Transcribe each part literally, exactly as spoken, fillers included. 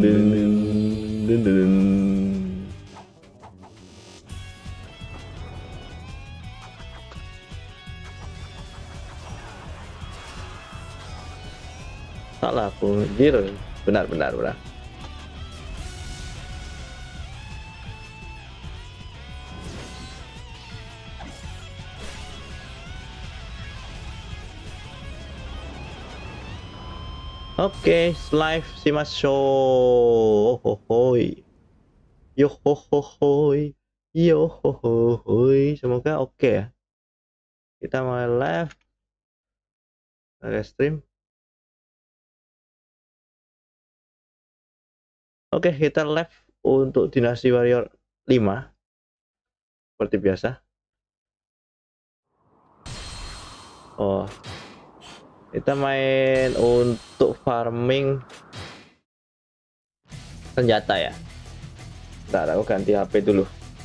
Salah aku, zero. Benar, benar, benar. Oke, okay, live shimasho. Hohoi. Yo hohoi. Yo hohoi. Semoga oke okay ya. Kita mulai live. Ada stream. Oke, okay, kita live untuk Dynasty Warrior lima. Seperti biasa. Oh. Kita main untuk farming senjata ya. Bentar, aku ganti H P dulu.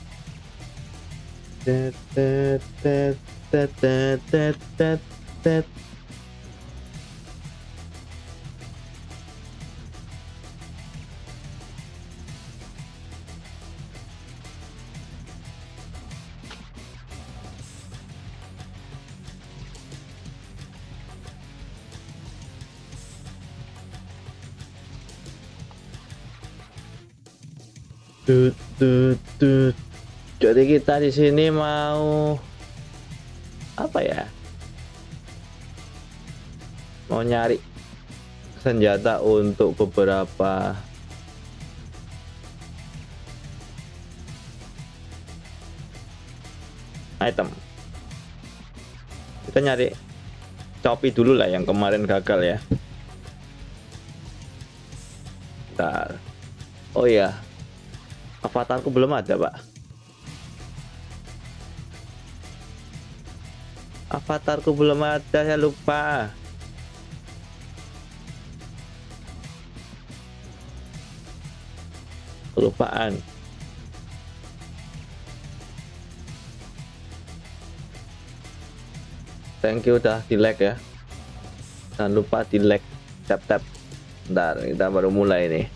Tut, tut, tut. Jadi kita di sini mau apa ya? Mau nyari senjata untuk beberapa item. Kita nyari Copi dulu lah yang kemarin gagal ya. Bentar. Oh iya. Avatarku belum ada, Pak. Avatarku belum ada, saya lupa. Kelupaan. Thank you udah di like ya. Jangan lupa di like, tap tap. Bentar, kita baru mulai nih.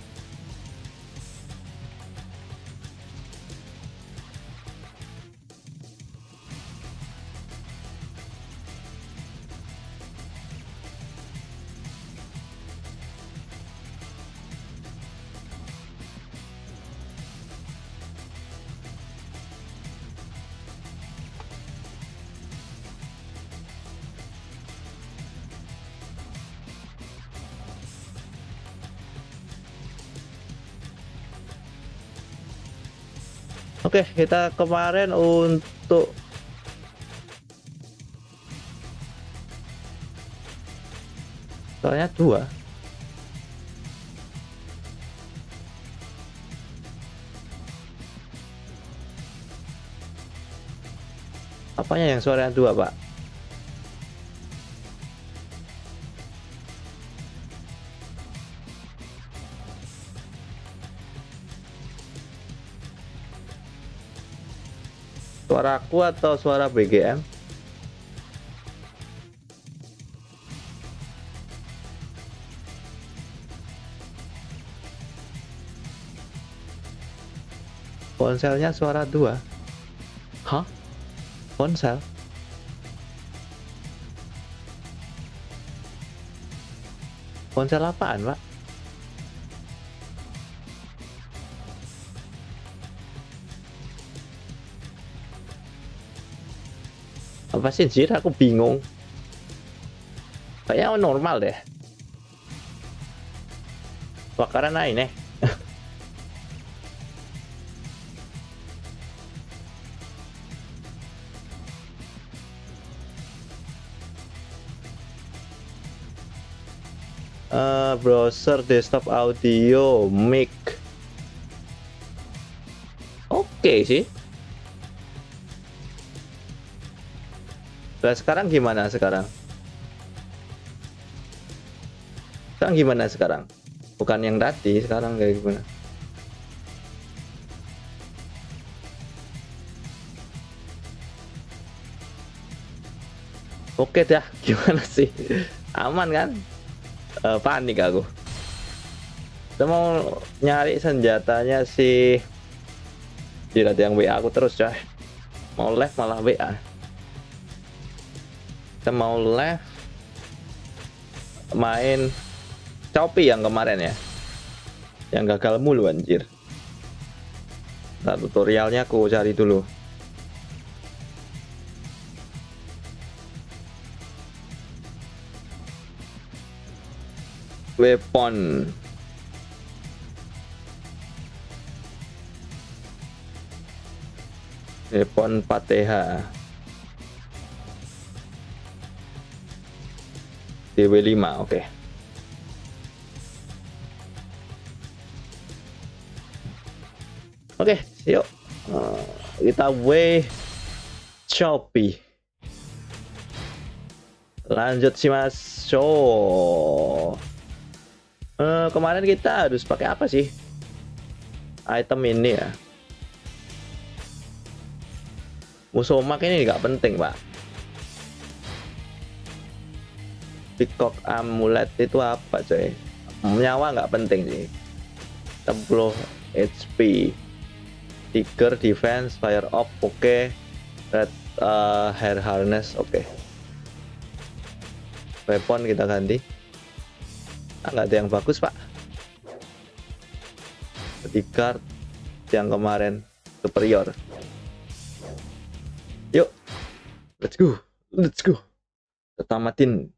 Oke, kita kemarin untuk soalnya dua. Apanya yang suaranya dua, Pak? Suaraku atau suara B G M? Ponselnya suara dua. Hah? Ponsel? Ponsel apaan, Pak? Apa sih, Jir? Aku bingung. Kayaknya normal deh. Bakaran naik nih. Uh, browser, desktop audio, mic. Oke okay, sih. Nah, sekarang gimana sekarang? Sekarang gimana sekarang? Bukan yang tadi, sekarang kayak gimana? Oke dah, gimana sih? Aman kan? Uh, panik aku. Kita mau nyari senjatanya si Tidak ada yang W A aku terus coy. Mau live malah W A. Kita mau live main Shopee yang kemarin ya, yang gagal mulu anjir. Nah, tutorialnya aku cari dulu. Weapon. Weapon empat T H. D W lima, oke. Okay. Oke, okay, yuk. Uh, kita W Shopee. Lanjut sih Mas. Show. Uh, kemarin kita harus pakai apa sih? Item ini ya. Musomak ini nggak penting pak. Peacock amulet itu apa coy? Nyawa nggak penting sih. enam puluh H P. Tiger defense, fire up, oke. Okay. Red uh, hair harness, oke. Okay. Weapon kita ganti. Ah, nggak ada yang bagus pak. Tiga yang kemarin superior. Yuk, let's go, let's go. Kita tamatin.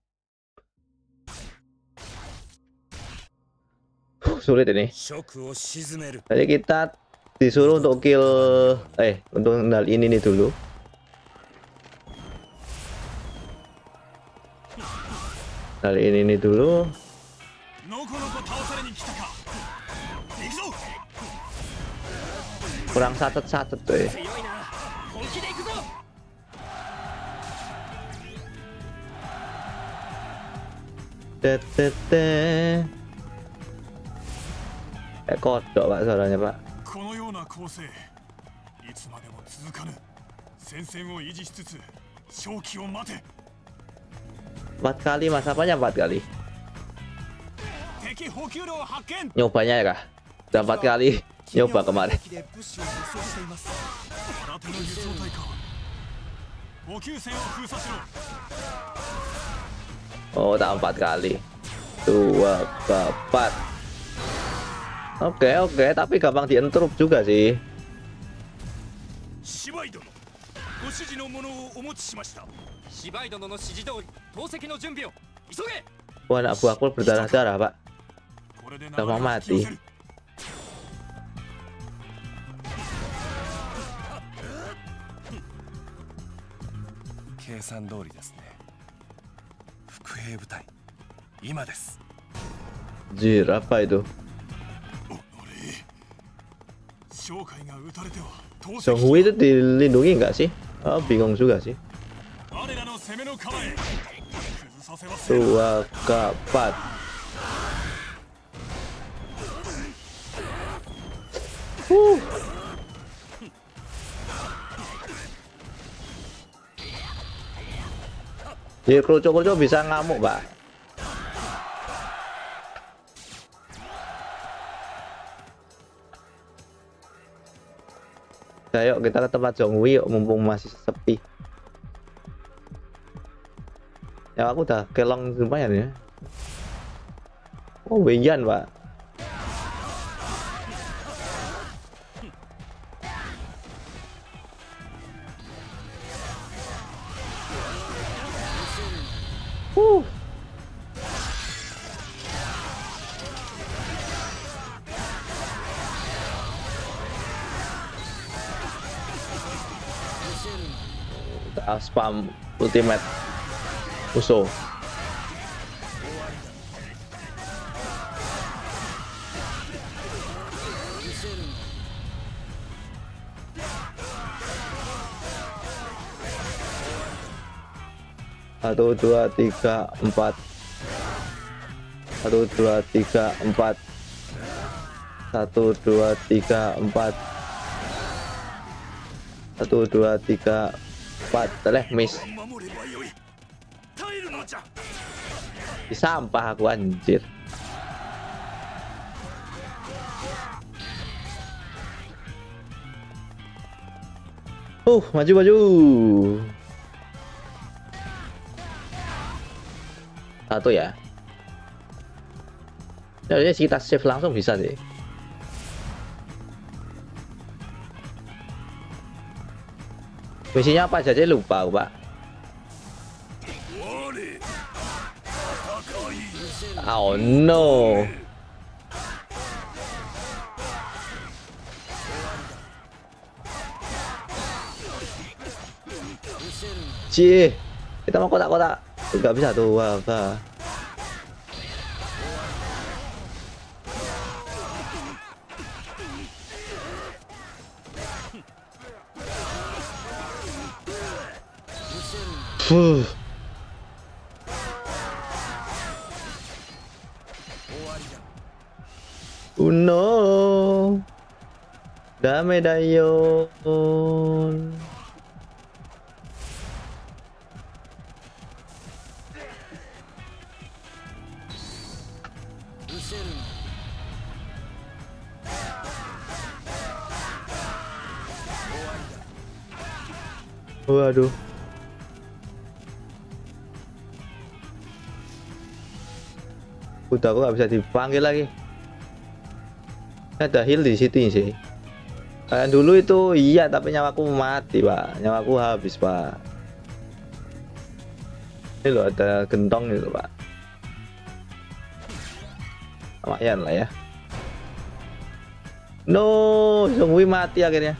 Huh, sulit ini. Jadi kita disuruh untuk kill, eh, untuk ngendal ini nih dulu. Ngendal ini nih dulu. Kurang satet-satet tuh ya. Tetete. Eh kodok pak suaranya pak. Empat kali mas, apanya empat kali? Nyobanya ya kah? Udah empat kali nyoba kemarin. Oh, tak empat kali. Dua, empat. Oke, oke, tapi gampang dientrup juga sih. Wah, anak buahku berdarah-darah, Pak. Udah mau mati. Jir, apa itu? Zhonghui itu dilindungi nggak sih? Oh, bingung juga sih. Dua, empat. Uh. Jadi kerucuk-kerucuk bisa ngamuk, Pak. Ayo kita ke tempat Zhonghui yuk, mumpung masih sepi. Ya aku udah kelong lumayan ya. Oh, Wenyan, Pak. Uh. Spam ultimate musuh. Satu dua tiga empat. Satu dua tiga empat. Satu dua tiga empat. Satu dua tiga empat. Teleh miss. Di sampah aku anjir. Uh, maju maju. Satu ya. Jadi kita save langsung bisa sih. Misinya apa aja sih lupa, Pak. Oh no. Cih, kita mau kotak-kotak. Nggak bisa tuh, apa? Fuh. Oh no. Dame dayon. Waduh. Udah aku nggak bisa dipanggil lagi. Ada heal di situ sih. Kayak dulu itu iya, tapi nyawaku mati, Pak. Nyawaku habis, Pak. Ini loh ada gentong itu, Pak. Lumayan lah ya. No, Zhonghui mati akhirnya.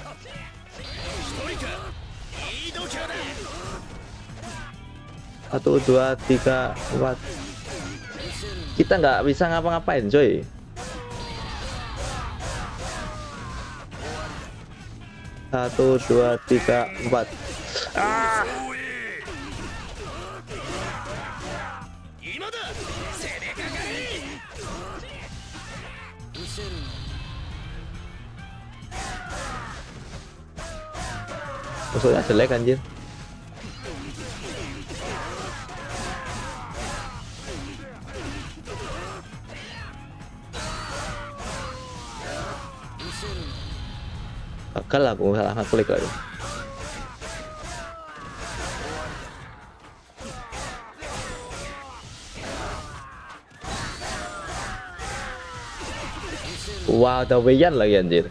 Satu, dua, tiga, empat. Kita nggak bisa ngapa-ngapain, coy. Satu, dua, tiga, empat. Ah. Musuhnya jelek anjir. Gagal aku, salah klik lagi. Wow, ada Weiyan lagi anjir.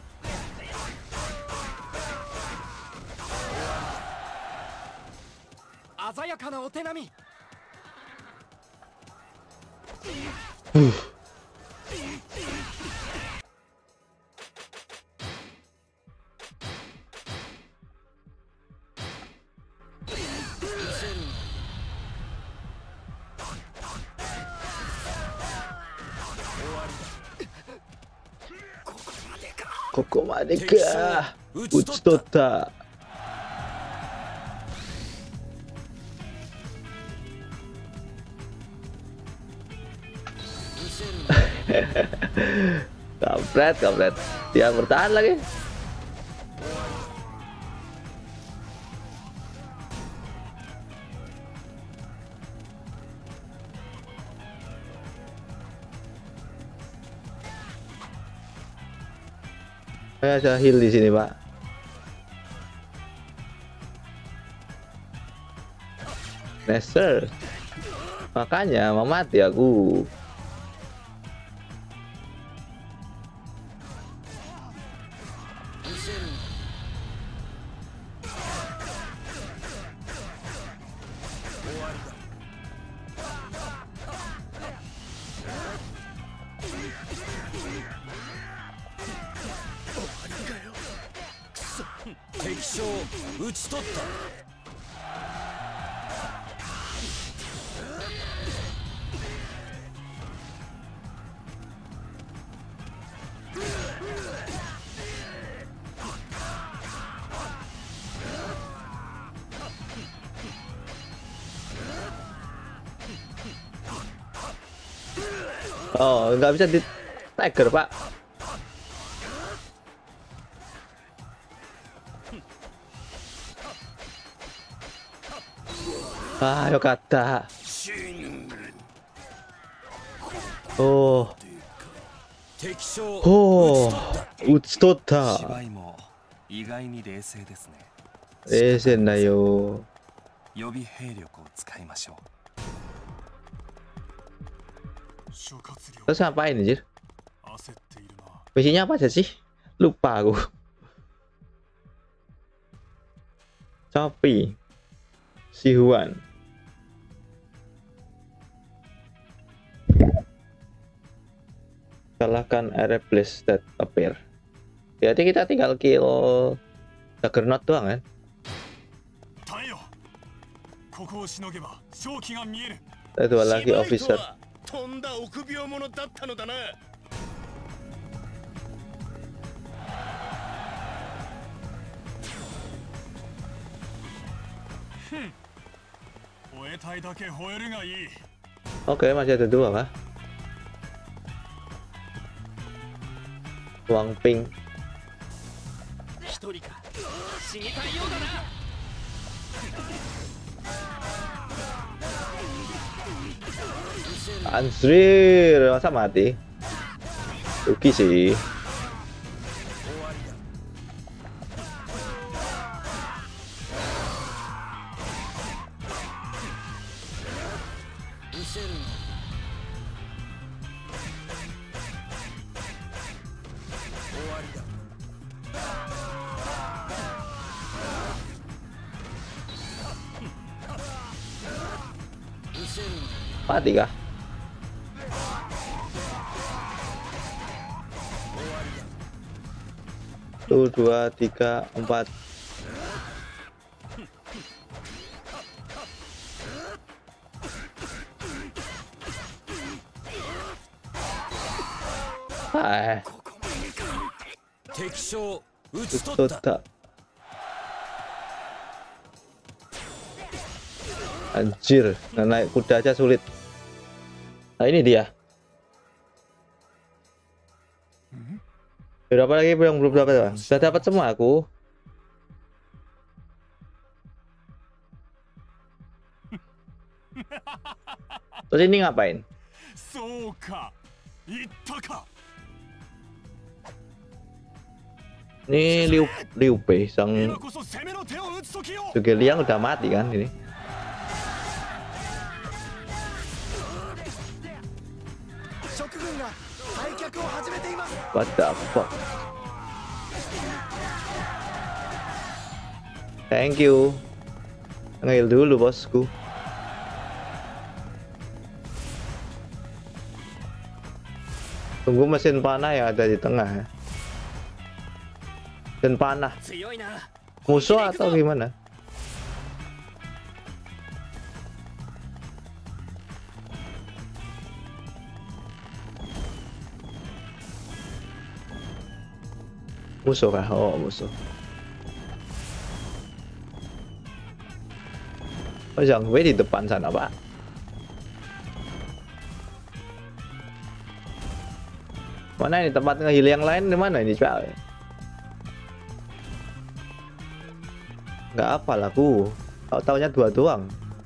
Uh. Koko madeka Uchitota. Kampret, kampret. Dia bertahan lagi. Saya ada heal di sini, Pak. Neser. Makanya mau mati aku. Oh, nggak bisa di tiger, Pak. Ah, yo kata. Oh. Oh, Uchitota. 意外に冷静ですね。 冷静だよ。 予備兵力を使いましょう。 Terus ngapain anjir? Misinya apa aja sih? Lupa aku. Shopee, Sihuan. Kalahkan Ereblis that appear. Jadi kita tinggal kill Juggernaut doang kan? Ada dua lagi officer. Oke, masih ada dua kah? Wang Ping. Anjir, masa mati? Rugi sih. Mati kah? Satu, dua, tiga, empat. Ah. Tota. Anjir, nah, naik kuda aja sulit. Nah ini dia. Berapa lagi yang belum dapat? Sudah dapat semua aku. Terus ini ngapain? Ini Liu Liu Bei sang Zhuge udah mati kan ini. What the fuck? Thank you. Ngil dulu bosku. Tunggu mesin panah yang ada di tengah ya. Mesin panah. Musuh atau gimana? Musuh kah? Oh musuh. Oh Zhang Wei di depan sana pak. Mana ini tempat ngeheal yang lain di mana ini coba? Nggak apa aku. Tahu taunya dua doang.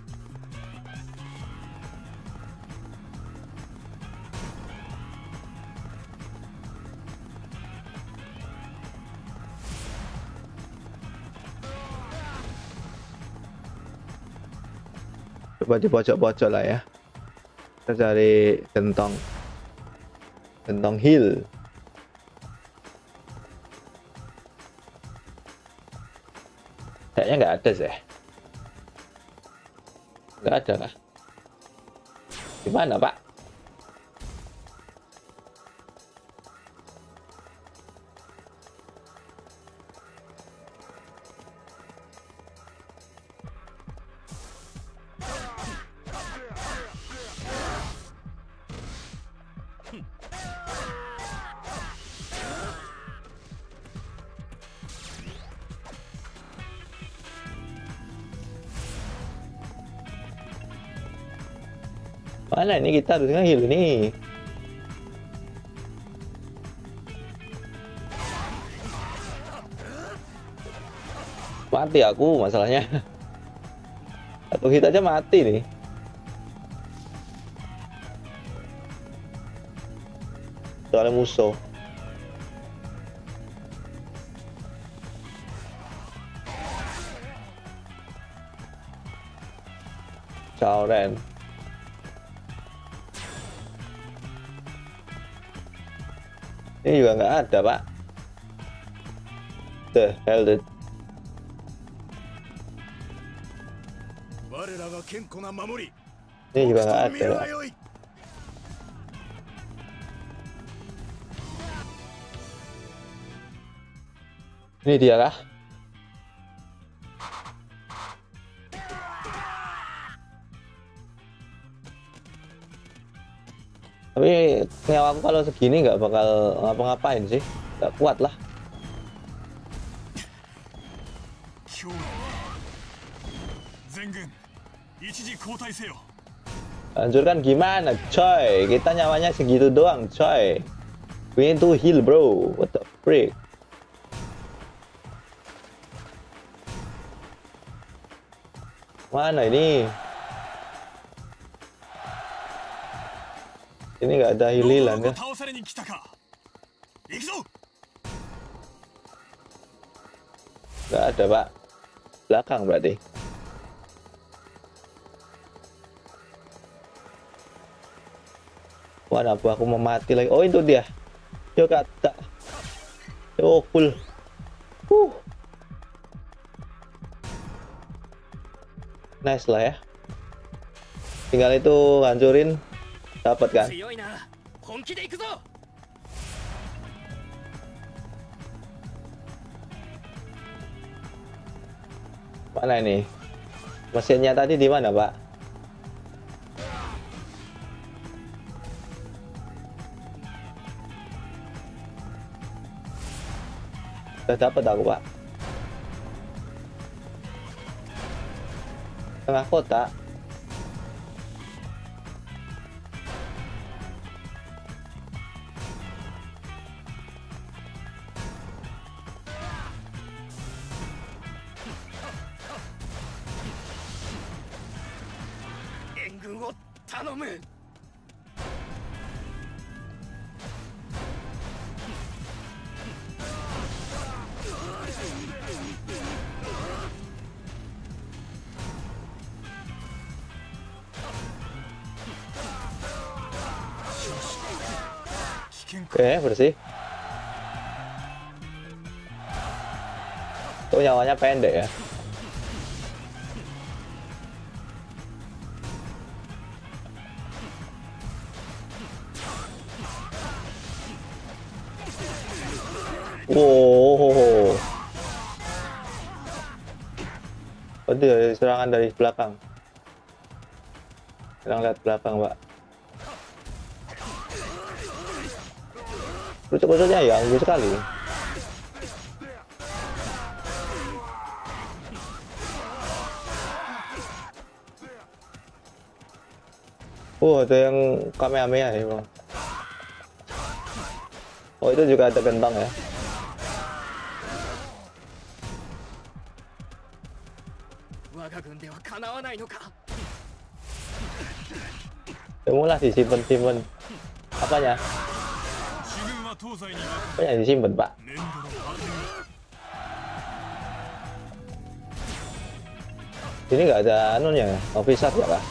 Coba di pojok-pojok lah ya. Kita cari gentong. Gentong heal. Kayaknya nggak ada sih. Nggak ada kah? Gimana pak? Mana ini kita harus nge-heal nih. Mati aku masalahnya. Satu hit aja mati nih. Soalnya musuh. Gauren. Ini juga nggak ada, Pak. The hell did. Ini juga nggak ada, Pak. Ini dia kah? Tapi nyawaku kalau segini nggak bakal ngapa-ngapain sih, nggak kuat lah. Hancurkan gimana, coy? Kita nyawanya segitu doang, coy. We need to heal, bro. What the freak? Mana ini? Ini nggak ada hililan ya? Nggak ada, Pak. Belakang berarti. Wah, apa aku mau mati lagi? Oh, itu dia. Yo kata. Oh, full. Uh. Nice lah ya. Tinggal itu hancurin. Dapat kan? Mana ini? Mesinnya tadi di mana, Pak? Udah dapat aku, Pak. Tengah kota. Oke, bersih. Tuh nyawanya pendek ya. Wow. Oh, dia serangan dari belakang. Serang lihat belakang, Pak. Kucuk-kucuknya ya, anggun sekali. Oh, ada yang Kamehameha ya, Bang. Oh, itu juga ada kentang ya. Semulah disimpan-simpan. Apanya? Apanya disimpan, Pak? Ini nggak ada anunya, officer ya, Pak?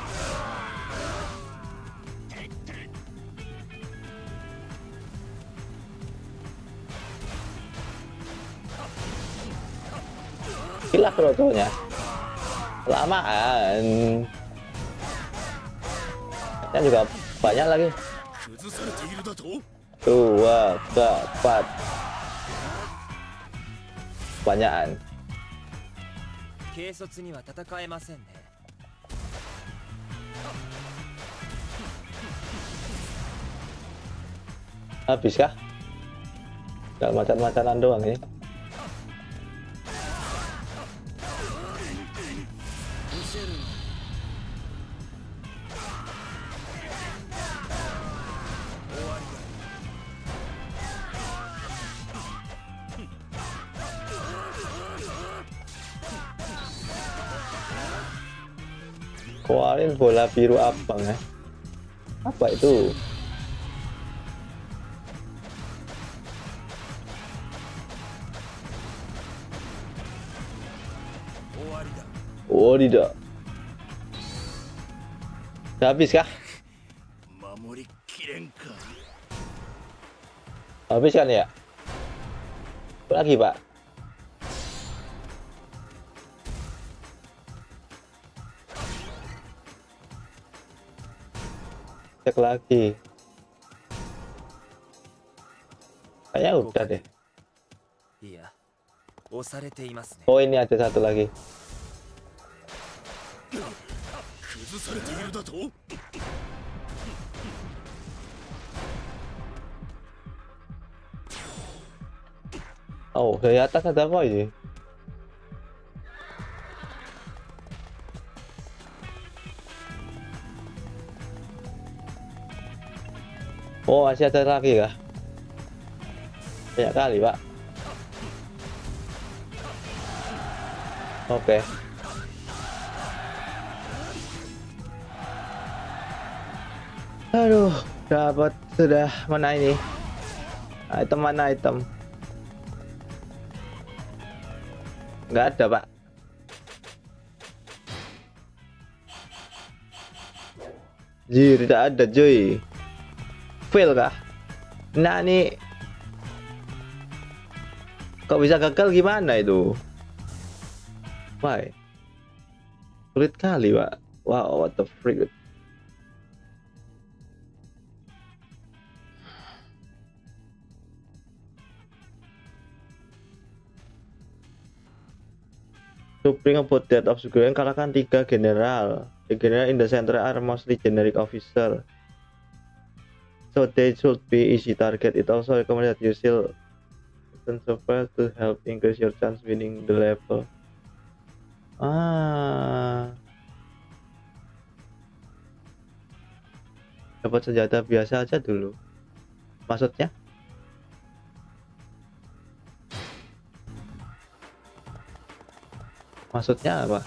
Gila krotonya. Lamaan. Yang juga banyak lagi. Dua, empat. Banyakan. Habis kah? Tinggal macan-macanan doang ini. Keluarin bola biru abang ya. Apa itu? Oh, tidak. Udah habis kah? Habis kan ya? Lagi pak. Cek lagi. Kayaknya udah deh. Oh ini ada satu lagi. Oh dari atas ada apa ini? Oh masih ada lagi kah? Banyak kali pak. Oke. Aduh, dapat sudah mana ini? Item mana item? Nggak ada pak. Jir, tidak ada cuy. Fail kah? Nah ini kok bisa gagal gimana itu? Why? Sulit kali pak. Wow, what the freak. To bring about that of Sugeng, kalahkan tiga general. The general in the center are mostly generic officer, so they should be easy target. It also recommended that you still survive to help increase your chance winning the level. Ah, dapat senjata biasa aja dulu. Maksudnya? Maksudnya apa?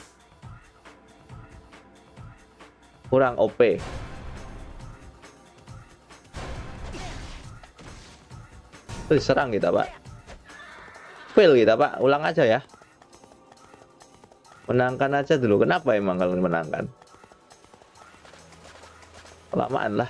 Kurang O P. Terus serang kita pak. Fail kita pak. Ulang aja ya. Menangkan aja dulu. Kenapa emang kalau menangkan? Kelamaan lah.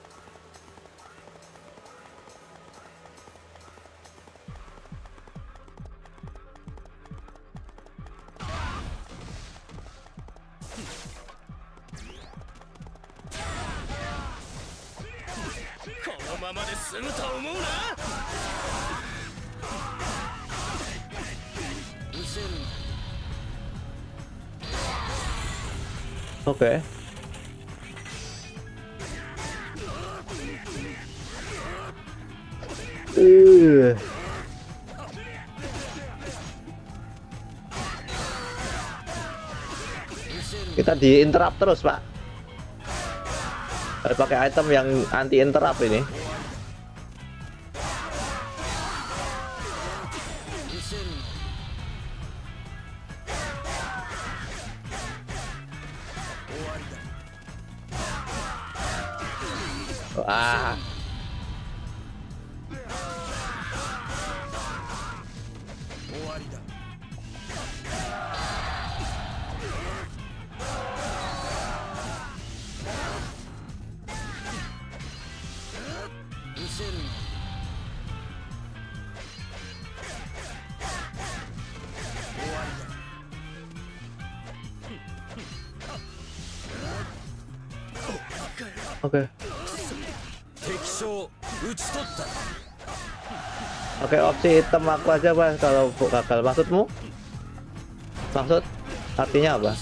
Oke. Okay. Uh. Kita di interrupt terus pak. Harus pakai item yang anti interrupt ini. Ah. Oke. Okay. Oke, okay, opsi hitam aku aja pak kalau gagal. Maksudmu? Maksud? Artinya apa?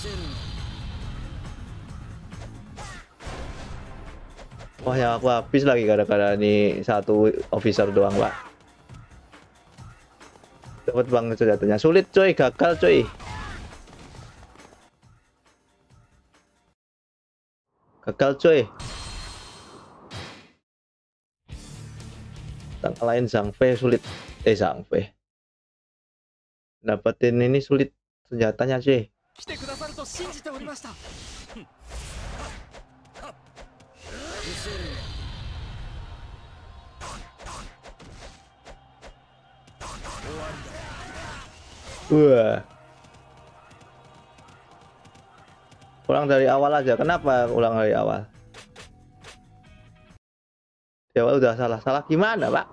Wah yang aku habis lagi gara-gara ini satu officer doang pak. Dapat banget senjatanya. Sulit coy, gagal coy. Gagal coy. Kita ngalahin Zhang Fei sulit. Eh Zhang Fei. Dapetin ini sulit senjatanya cuy. Wah. Ulang dari awal aja. Kenapa ulang dari awal? Di awal udah salah. Salah gimana, Pak?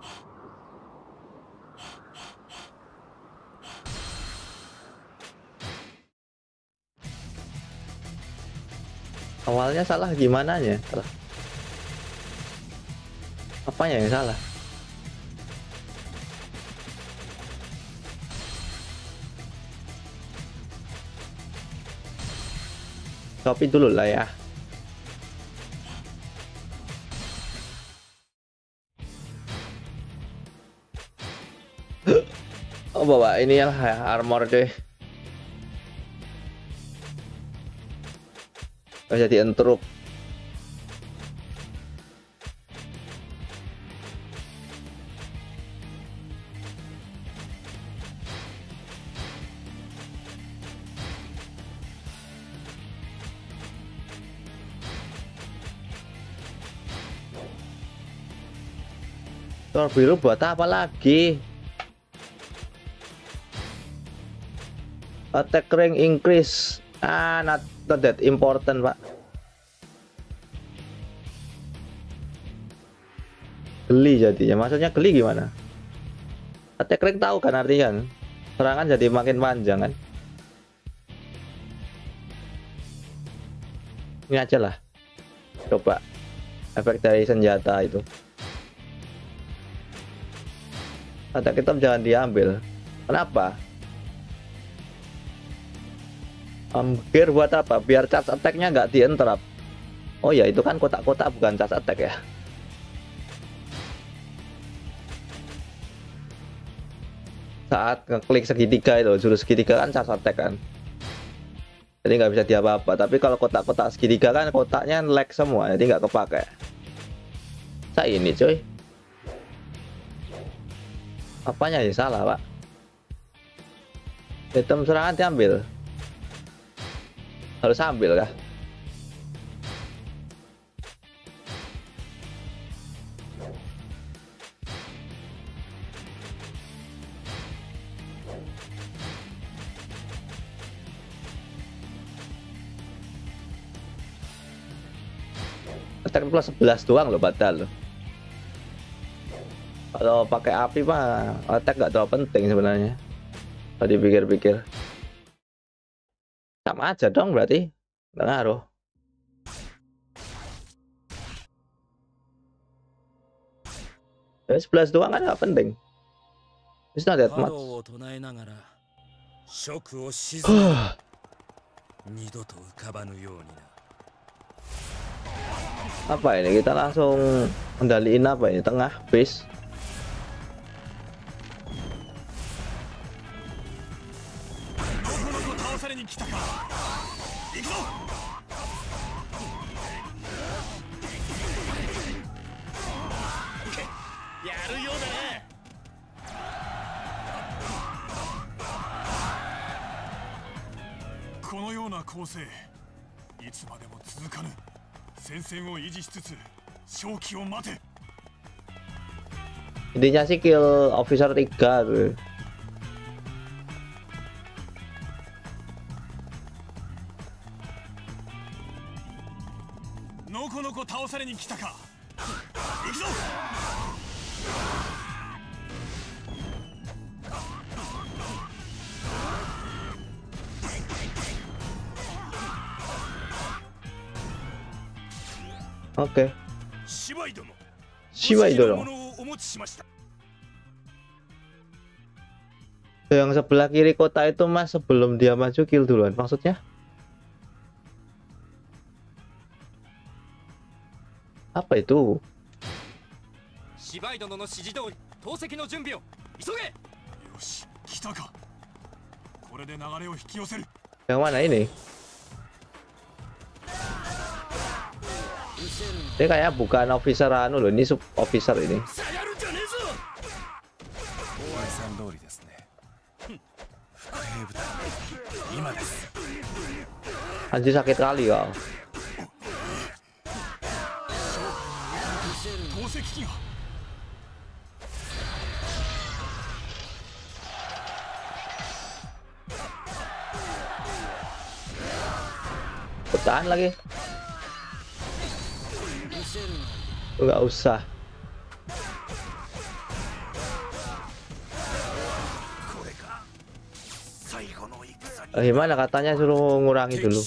Awalnya salah gimana ya? Salah. Apanya yang salah? Copy dulu lah ya. Oh bawa ini ya armor deh. Oh, jadi entruk. Tor biru buat apa lagi? Attack rank increase. Ah, not, not that important, Pak. Geli jadinya. Maksudnya geli gimana? Attack rank tahu kan artinya? Serangan jadi makin panjang kan? Ini aja lah. Coba efek dari senjata itu. Attack hitam jangan diambil. Kenapa? Um, gear buat apa? Biar charge attack-nya nggak di-interrupt. Oh ya, itu kan kotak-kotak bukan charge attack ya. Saat ngeklik segitiga itu, jurus segitiga kan charge attack kan. Jadi nggak bisa diapa-apa. Tapi kalau kotak-kotak segitiga kan kotaknya lag semua, jadi nggak kepake. Saya ini cuy. Apanya sih salah, Pak? Item serangan diambil. Harus ambil kah? Attack plus sebelas doang loh padahal loh. Kalau pakai api mah attack nggak terlalu penting sebenarnya. Kalau dipikir-pikir sama aja dong berarti, nggak ngaruh. Ya, sebelas doang kan nggak penting. It's not that much. Apa ini? Kita langsung kendaliin apa ini? Tengah base. Intinya sih kill officer tiga tuh. Oke. Shiwai dong. Yang sebelah kiri kota itu mas sebelum dia maju kill duluan maksudnya? Apa itu? Yang mana ini? Ini kayak bukan officer anu loh, ini sub officer ini. Anjir sakit kali ya. bertahan lagi. Nggak usah. Eh, gimana katanya suruh ngurangi dulu.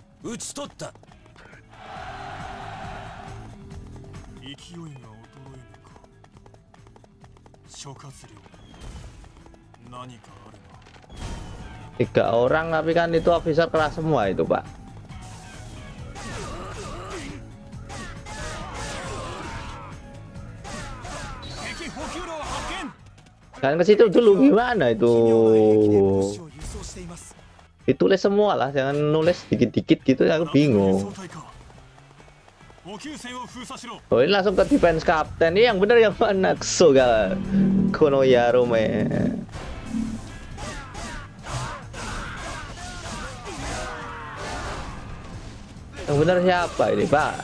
Tiga orang tapi kan itu officer keras semua itu, Pak. Kan ke situ dulu gimana itu? Ditulis semua lah, jangan nulis dikit-dikit gitu, aku bingung. Oh, ini langsung ke defense captain. Ini yang bener yang mana? Ksoga Konoyaro me. Yang bener siapa ini, Pak?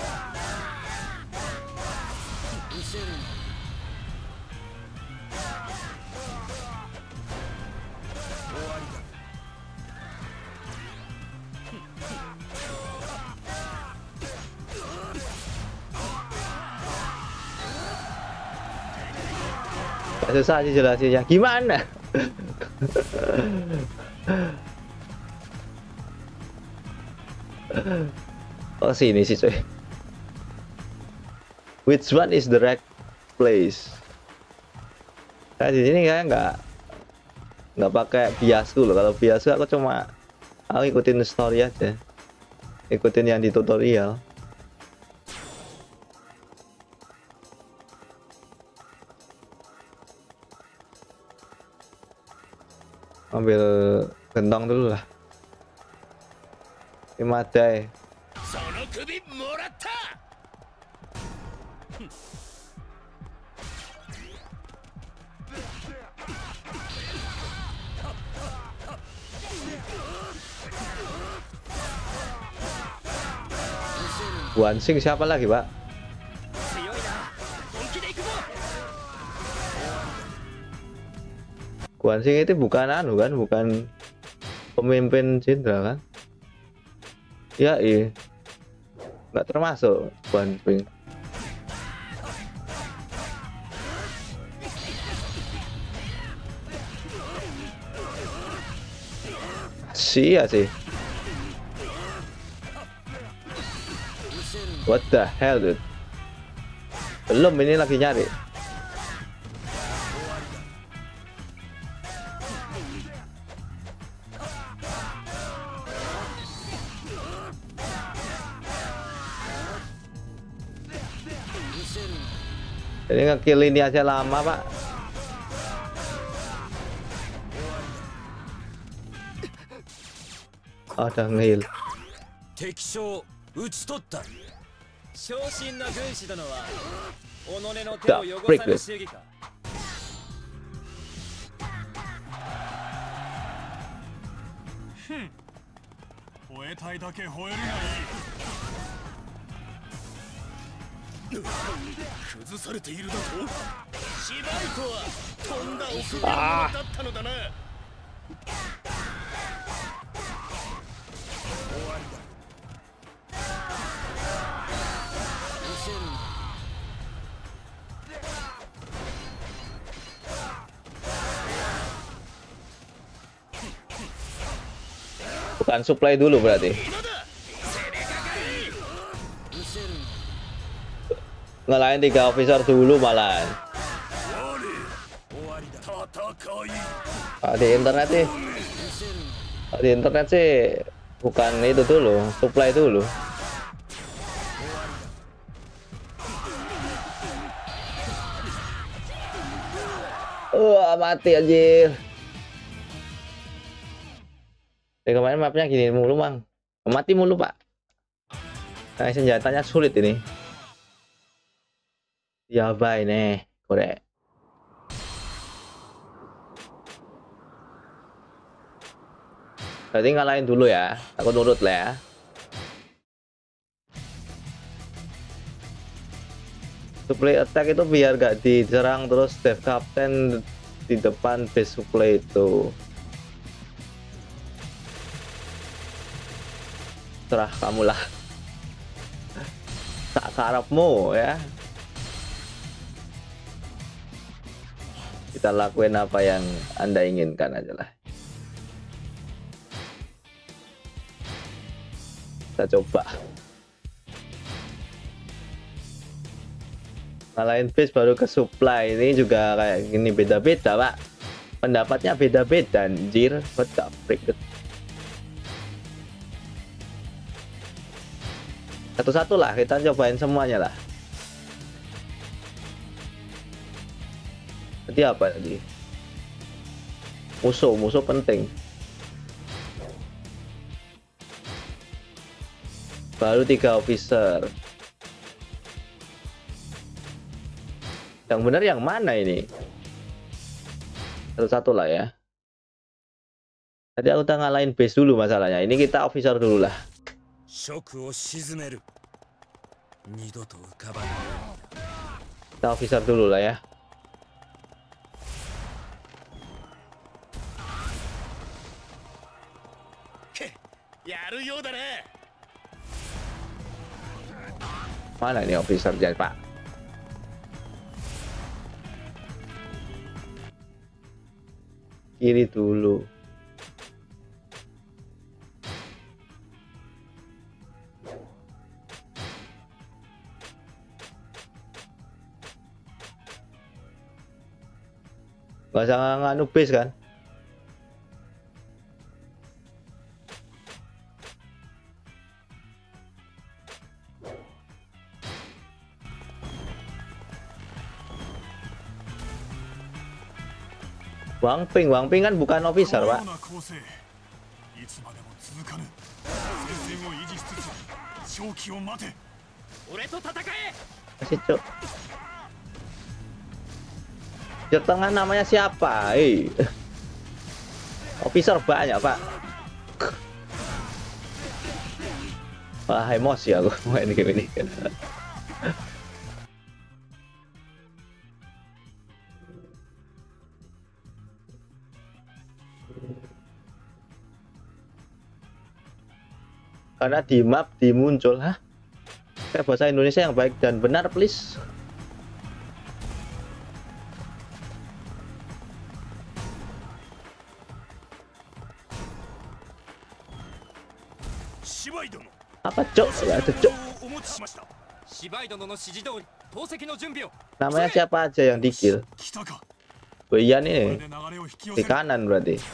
Susah sih jelasinnya. Gimana? Oh, sini sih coy. Which one is the right place? Nah, di sini kayak nggak nggak pakai biasku loh. Kalau biasa aku cuma aku ikutin story aja, ikutin yang di tutorial. Ambil gentong dulu lah. Imadai. Guansing siapa lagi, Pak? Guansing itu bukan anu kan, bukan pemimpin jenderal kan? Ya, iya. Nggak termasuk Guansing. Sia sih. What the hell, dude? Belum, ini lagi nyari. Jadi ngekill ini aja lama, Pak. Oh, udah ngeheal. The freak, dude. Ah. Bukan supply dulu berarti. Ngalahin tiga officer dulu malahan. Ah, di internet sih. Ah, di internet sih bukan itu dulu, supply dulu. Wah, mati anjir. Ya, kemarin mapnya gini mulu, Bang. Mati mulu, Pak. Nah, senjatanya sulit ini. Yabai nih, korek. Berarti ngalahin dulu ya. Aku nurut lah ya. Supply attack itu biar gak diserang terus dev captain di depan base supply itu. Serah kamulah. Tak karepmu ya. Kita lakuin apa yang Anda inginkan aja lah. Kita coba. Ngalahin base baru ke supply. Ini juga kayak gini, beda-beda pak. Pendapatnya beda-beda anjir. What the freak. Satu-satu lah, kita cobain semuanya lah. Jadi apa tadi? Musuh, musuh penting. Baru tiga officer. Yang benar yang mana ini? Satu-satu lah ya. Tadi aku udah ngalahin base dulu masalahnya. Ini kita officer dulu lah. Kita officer dulu lah ya. Mana nih officernya pak? Kiri dulu. Gak usah nganu base kan? Wang Ping, Wang Ping kan bukan officer, Pak. Masih cuk. Di tengah namanya siapa? Eh. Officer banyak, Pak. Wah, emosi aku main game ini. Karena di map dimuncul, hah? Kayak bahasa Indonesia yang baik dan benar, please. Apa cok? Ya ada cok. Namanya siapa aja yang di-kill? Boyan ini di kanan berarti.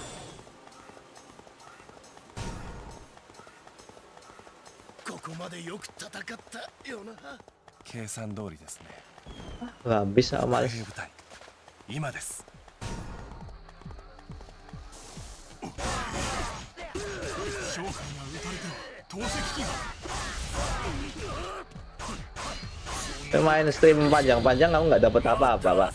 Nggak bisa males. Main stream panjang-panjang kamu nggak dapat apa-apa, Pak.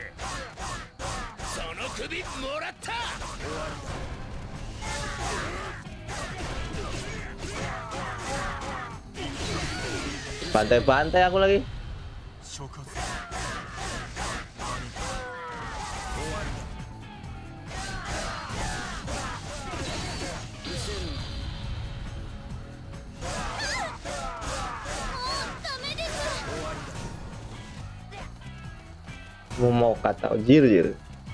Bantai-bantai aku lagi. Mau mau kata jir jir.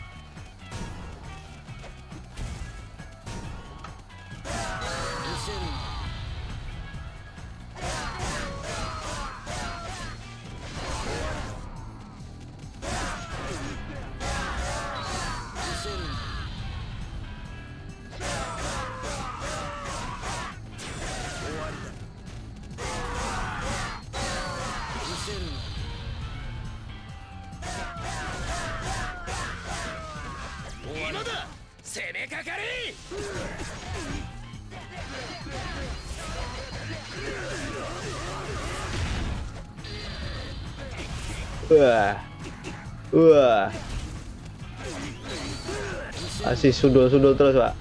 Wah, wah, masih sudul-sudul terus, Pak.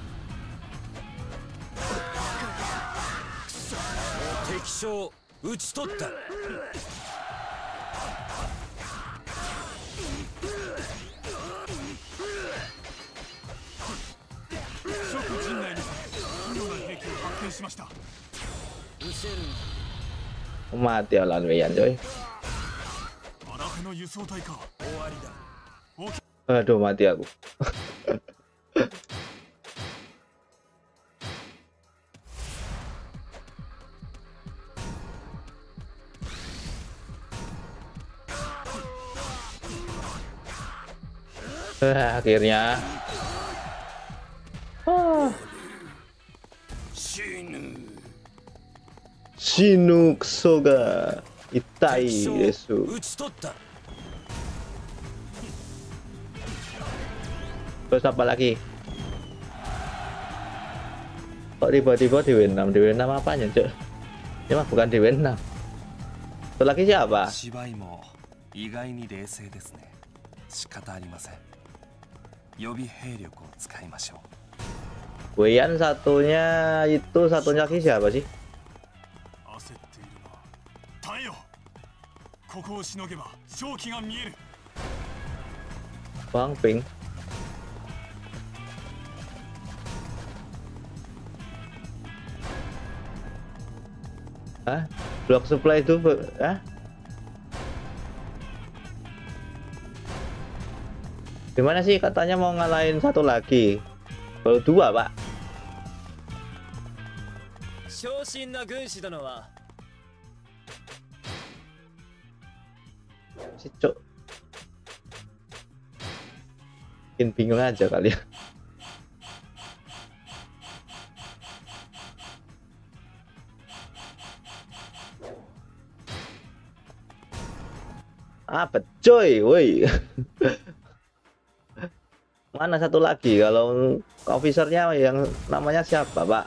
Mati ya lawan Wei Yan coy. Aduh mati aku. Uh, akhirnya oh. Shinu Soga Itai desu. Terus apa lagi? Kok tiba-tiba di W enam? Di W enam apanya cok? Ini mah bukan di W enam. Itu lagi siapa? Wei Yan satunya itu, satunya lagi siapa sih? Bang Ping. Hah? Blok supply itu hah? Gimana sih katanya mau ngalahin satu lagi? Baru dua, Pak. Si cok. Bikin bingung aja kali ya. Apa coy, woi. Mana satu lagi kalau officernya yang namanya siapa, Pak?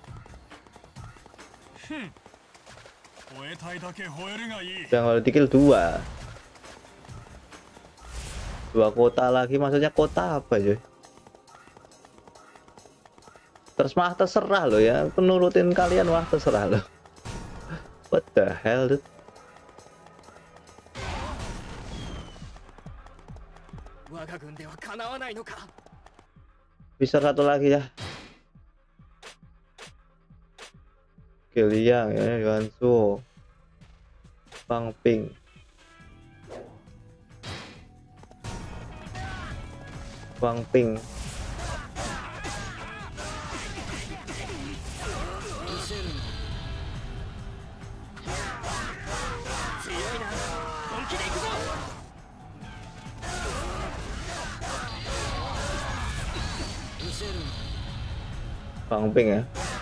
Yang di kill dua. Dua kota lagi, maksudnya kota apa coy? Terus mah terserah loh ya, penurutin kalian wah terserah loh. What the hell dude? Bisa satu lagi ya. Kiliang ya, Yuansu, Bang Ping. Bang Ping. Bang Ping ya.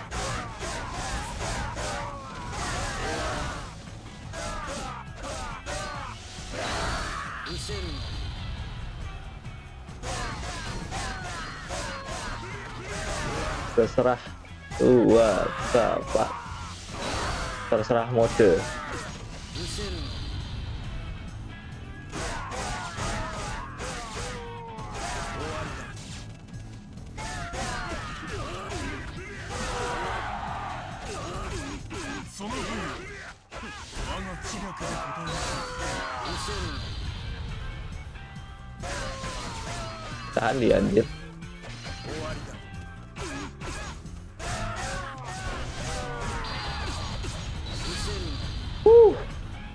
Terserah dua apa terserah mode. Tahan dia anjir. Uh.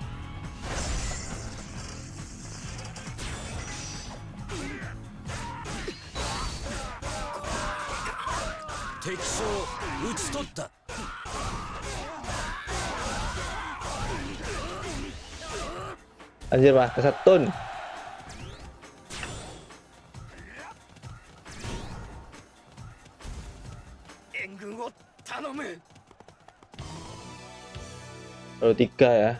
Anjir mah kesetun. Baru tiga ya.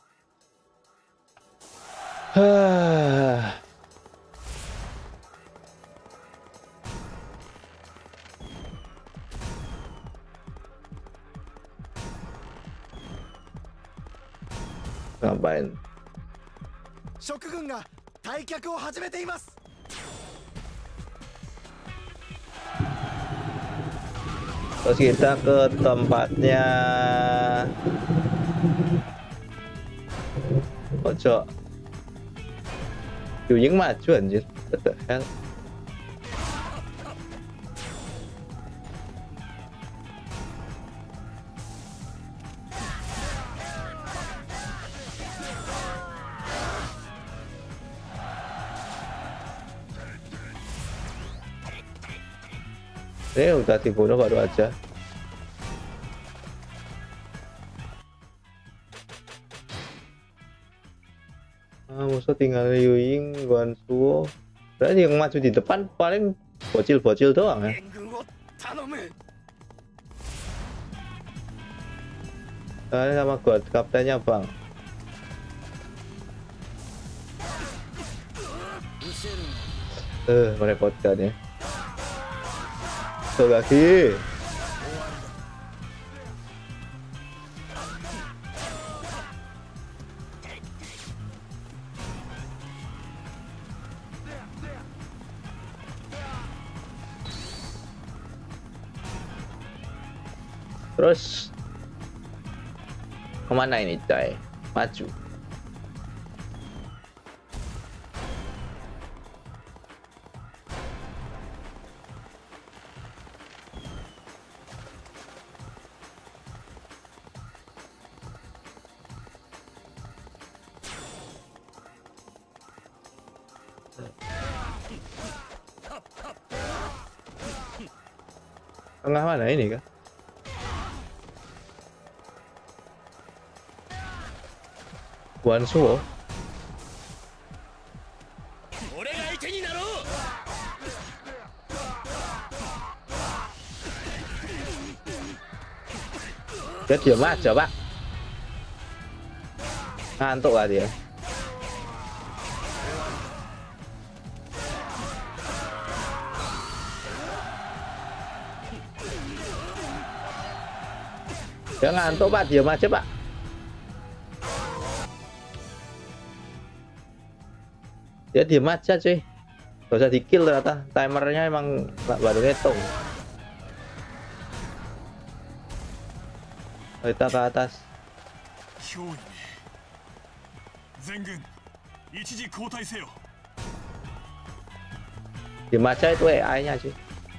Ngapain? Terus kita ke tempatnya Ojo Yuying maju anjir. What the hell? Ini udah dibunuh baru aja. Ah, musuh tinggal Liu Ying, Guansuo. Berarti yang maju di depan paling bocil-bocil doang ya. Nah, ini sama God kaptennya bang. Eh, merepotkan ya. Tuh lagi. Terus kemana ini coy? Maju. Tengah mana ini kan? Guansuo. Dia diam aja pak. Ngantuk lah dia. Dia ngantuk pak, diam aja pak. Dia diem aja cuy, gak usah di kill ternyata timernya emang baru ngitung. Kita ke atas. Diem aja itu A I nya sih.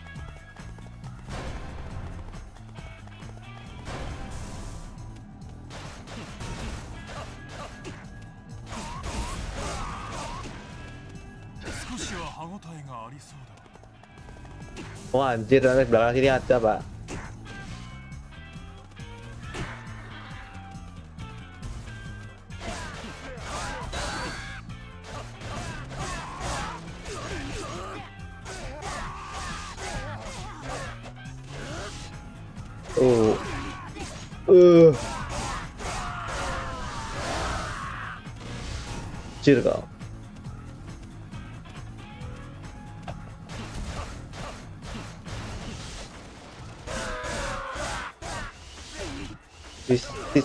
Oh anjir, nanti belakang sini ada pak. Oh, uh, anjir kau. This, this,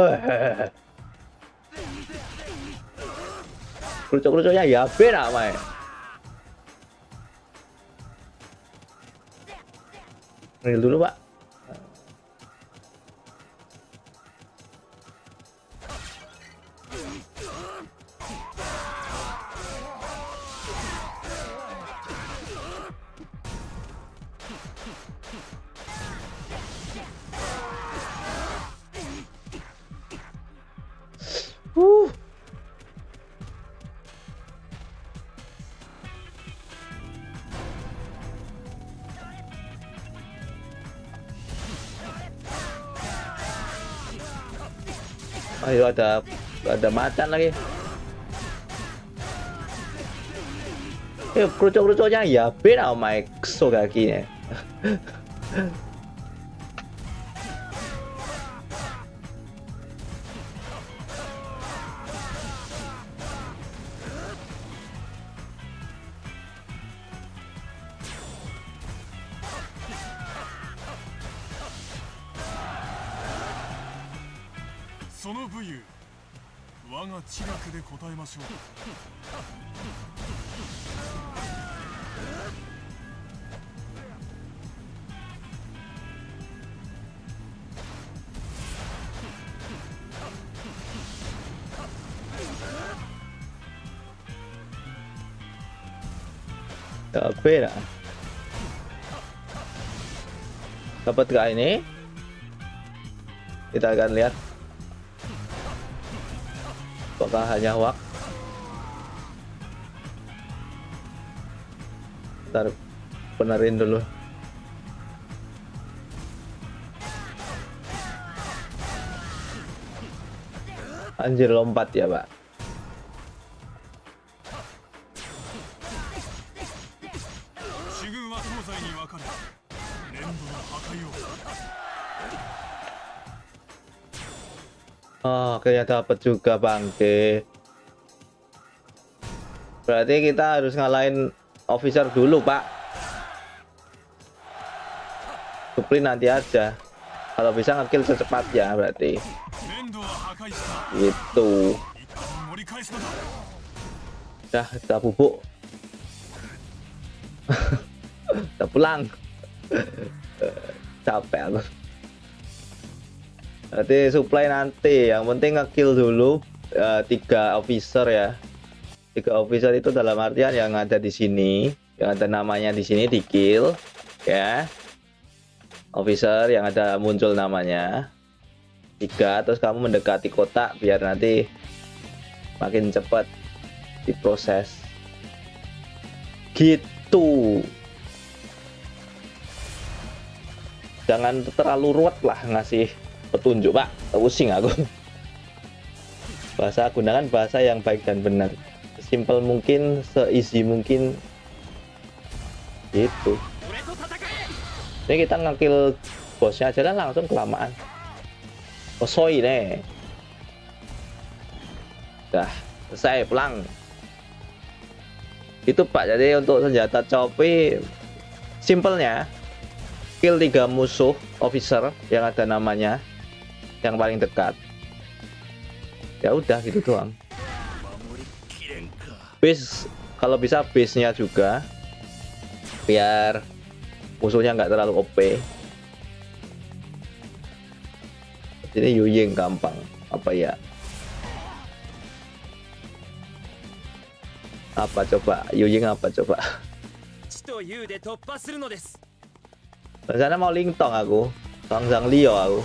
kerucuk-kerucuknya ya beda main. Ambil dulu pak. Uh. Ayo ada ada macan lagi. Eh kerucuk-kerucuknya ya beda my so kakinya. Ya beda. Dapat gak ini? Kita akan lihat. Apakah hanya hoax? Ntar benerin dulu. Anjir, lompat ya, Pak. Oh, akhirnya dapat juga bangke. Berarti kita harus ngalahin officer dulu, Pak. Supply nanti aja. Kalau bisa ngekill secepatnya berarti. Gitu. Dah, kita bubuk. Kita pulang. Capek aku. Berarti supply nanti. Yang penting ngekill dulu uh, tiga officer ya. Tiga officer itu dalam artian yang ada di sini, yang ada namanya di sini di kill, ya. Officer yang ada muncul namanya tiga, terus kamu mendekati kotak biar nanti makin cepat diproses. Gitu. Jangan terlalu ruwet lah ngasih petunjuk, Pak. Pusing aku. Bahasa gunakan bahasa yang baik dan benar. Simple mungkin, se-easy mungkin. Gitu. Ini kita ngekill bosnya aja lah langsung kelamaan. Osoi nih. Dah, selesai, pulang. Itu, Pak. Jadi untuk senjata copi simpelnya kill tiga musuh officer yang ada namanya yang paling dekat. Ya udah gitu doang. Base kalau bisa base-nya juga biar musuhnya nggak terlalu O P. Ini Yuying gampang apa ya? Apa coba? Yuying apa coba? Rencana mau Lingtong aku, Sang Lio aku.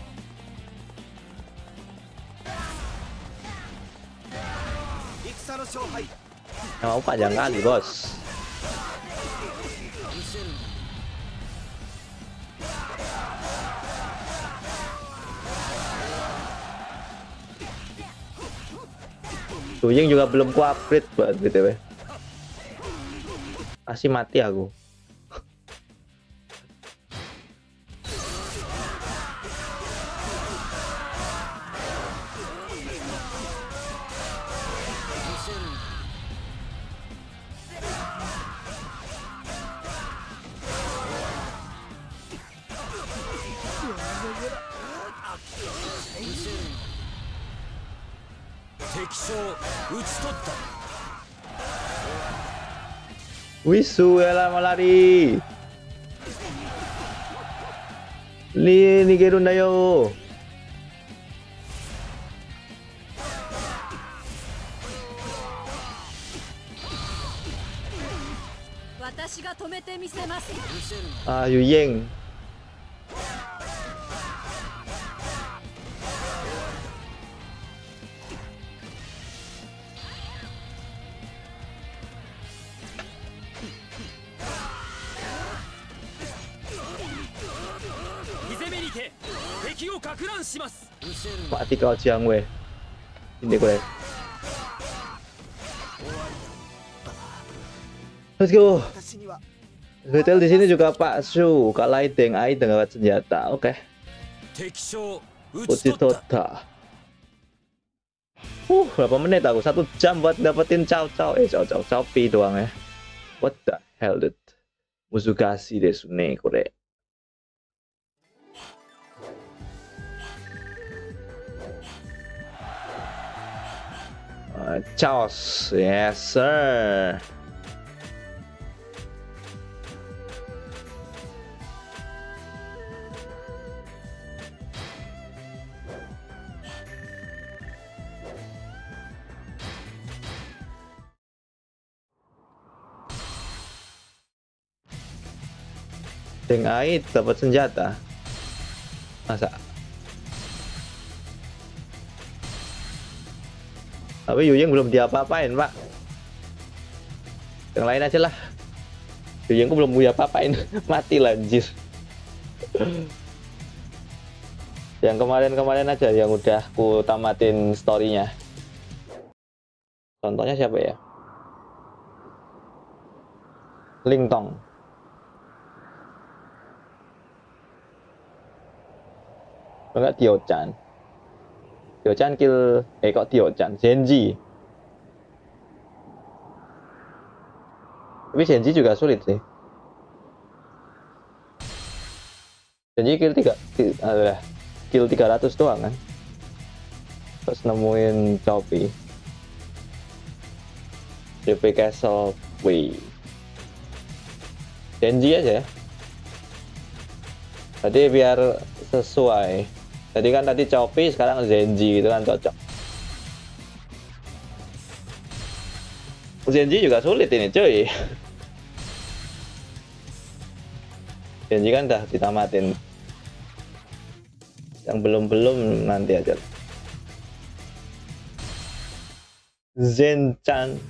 Yang mau panjang kali, bos. Yuying juga belum ku upgrade buat B T W. Masih mati aku. Wisu ya lama lari. Ni ni gerunda yo. Ah, Yuying. Mati kau Jiang Wei. Ini gue. Let's go. Betul di sini juga Pak Su. Kalau Aideng Aideng dapat senjata. Oke. Okay. Uji total. Uh, berapa menit aku? Satu jam buat dapetin Cao Cao. Eh, Cao Cao Shopee doang ya. What the hell, dude? Musugashi desu ne, kore. Uh, Chaos, yes sir. Deng Ait dapat senjata. Masa? Tapi Yuying belum diapa-apain, Pak. Yang lain aja lah. Yuyingku belum punya apa-apain. Mati lah, anjir. Yang kemarin-kemarin aja yang udah ku tamatin story-nya. Contohnya siapa ya? Lingtong. Enggak Dio-chan. Dio-chan kill eh kok Dio-chan? Zenji. Tapi Zenji juga sulit sih. Zenji kill tiga uh, kill tiga ratus doang kan. Terus nemuin Choppy. D P Castle Wii. Zenji aja ya. Tadi biar sesuai. Tadi kan tadi Choppy, sekarang Zenji gitu kan cocok. Zenji juga sulit ini cuy. Zenji kan udah ditamatin. Yang belum-belum nanti aja. Zen-chan.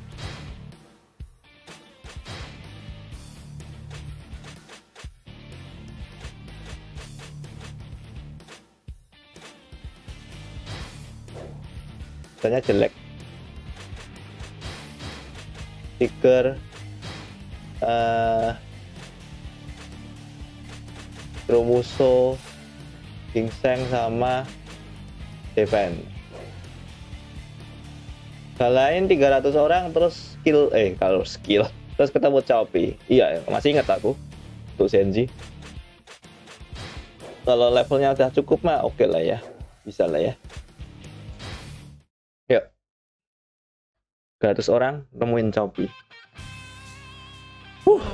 Tanya jelek. Stiker uh, Romuso, Ginseng sama Defend. Kalahin tiga ratus orang terus skill eh kalau skill terus ketemu Choppy. Iya, masih ingat aku untuk Zenji. Kalau levelnya udah cukup mah oke okay lah ya. Bisa lah ya. Yuk. tiga ratus orang temuin Choppy. Huh.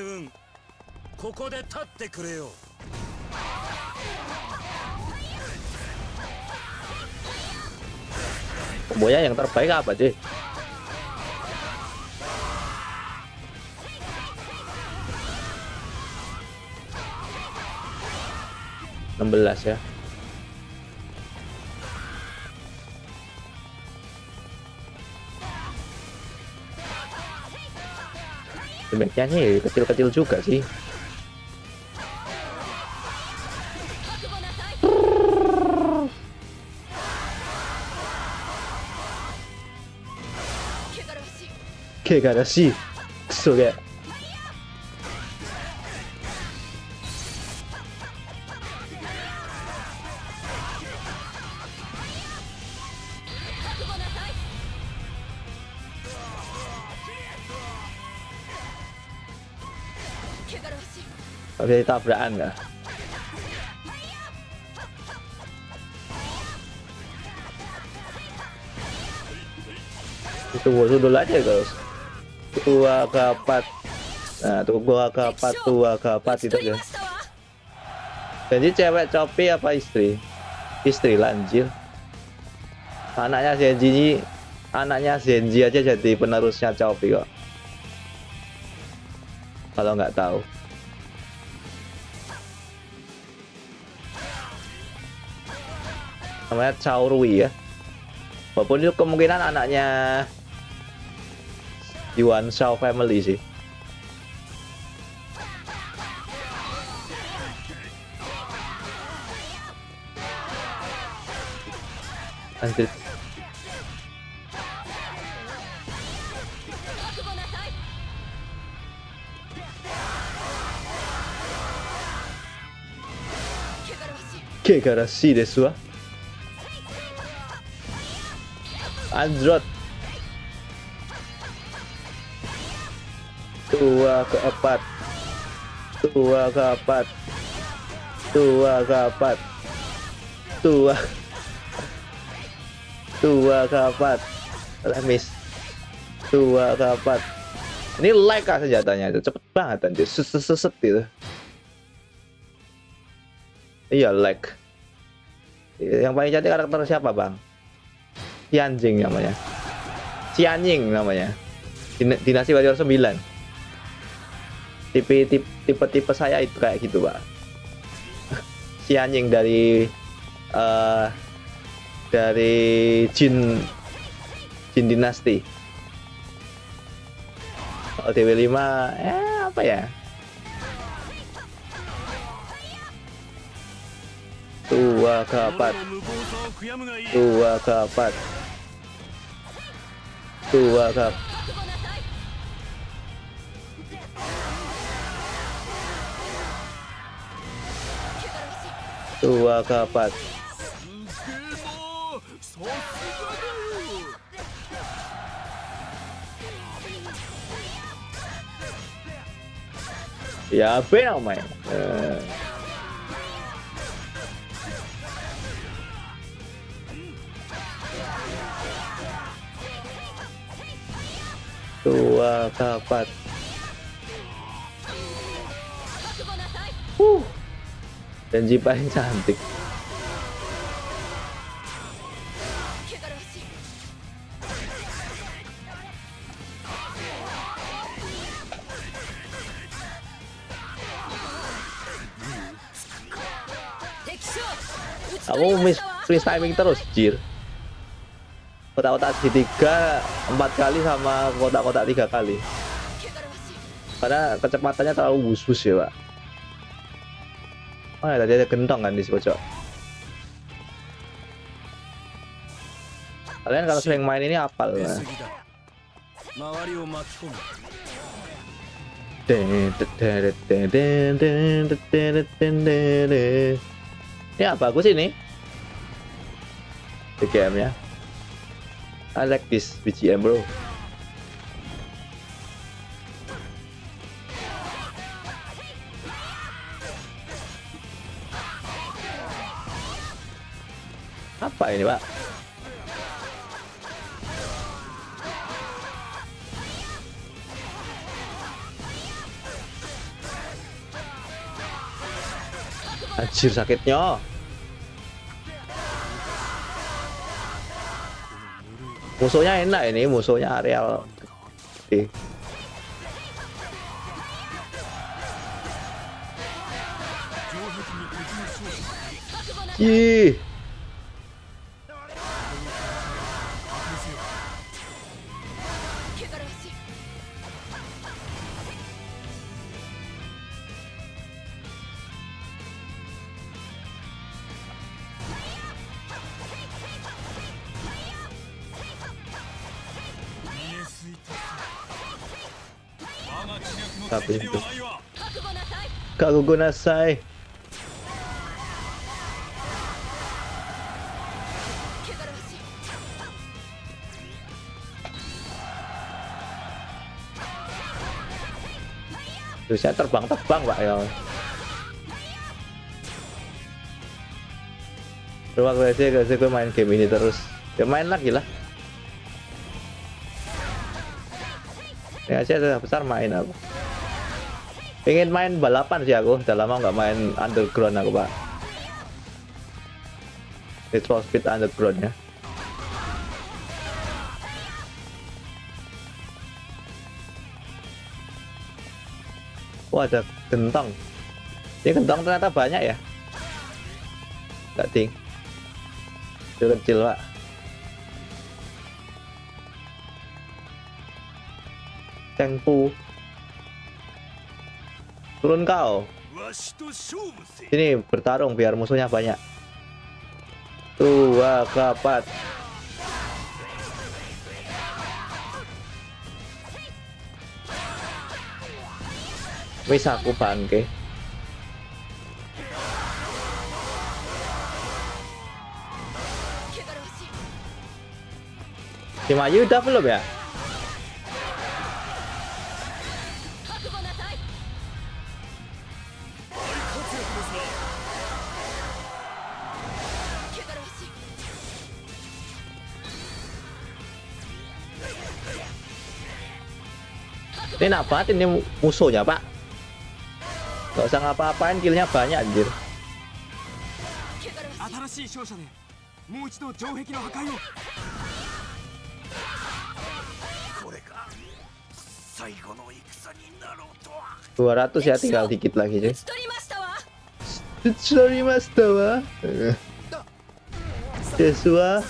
Kombonya yang terbaik apa sih? enam belas ya. Sebaiknya nih kecil-kecil juga sih. Kegarashi, kesel ya. Oke, tabrakan nggak? Itu musuh dulu aja guys. Tua kapat, nah tuh gua kapat, tua kapat itu aja. Jadi cewek Choppy apa istri? Istri lanjir. Anaknya Zenji, anaknya Zenji aja jadi penerusnya Choppy kok. Kalau nggak tahu. Namanya Chaorui ya. Walaupun itu kemungkinan anaknya Yuan Shao family sih. Anjir. Kegarashi desu wa. Androt. Tua keempat, tua keempat, tua keempat, tua, tua keempat, lemis, tua keempat. Ini like kah senjatanya itu cepet banget anjir, seset gitu. Iya like. Yang paling cantik karakter siapa bang? Xianjing namanya, Xianying namanya. Dinasti Warrior sembilan. Tipe tipe tipe tipe saya itu kayak gitu pak. Xianying dari uh, dari Jin Jin dinasti. Kalau D W lima eh apa ya? Dua ke empat. Dua ke empat. Dua ke Dua ke empat. Ya, benar main. Uh. Dua ke empat. Uh. Janji paling cantik. Aku miss freeze timing terus, jir. Kotak-kotak segitiga empat kali sama kotak-kotak tiga kali. Karena kecepatannya terlalu bus-bus ya, Pak. Oh ya, tadi ada gentong kan di pojok. Kalian kalau sering main ini apal ya. Ya bagus ini B G M nya. I like this B G M, bro. Apa ini, Pak? Anjir sakitnya. Musuhnya enak ini, musuhnya areal. Oke. Ih. Tapi itu Kagugo Nasai. Tuh, saya terbang-terbang, Pak ya. Terima kasih, kasih gue main game ini terus. Ya main lagi lah. Ya saya besar main aku. Pengen main balapan sih aku, udah lama nggak main underground aku, Pak. Need for Speed Underground ya. Wah, ada gentong. Ini gentong ternyata banyak ya. Nggak ting. Itu kecil, Pak. Cengpu. Turun kau. Sini bertarung biar musuhnya banyak. Dua ke empat. Wis aku bangke. Si Mayu udah belum ya? Ini enak banget ini musuhnya, Pak. Gak usah ngapa-ngapain, killnya banyak anjir. dua ratus ya, tinggal dikit lagi sih. Tsutorimashita wa. Deswa.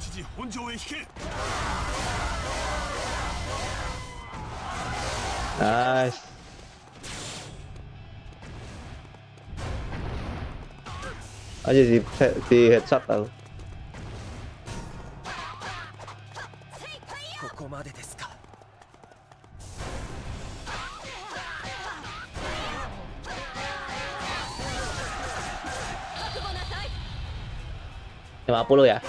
Nice. Aja di, di headshot tau. ここまでですか。 lima puluh ya.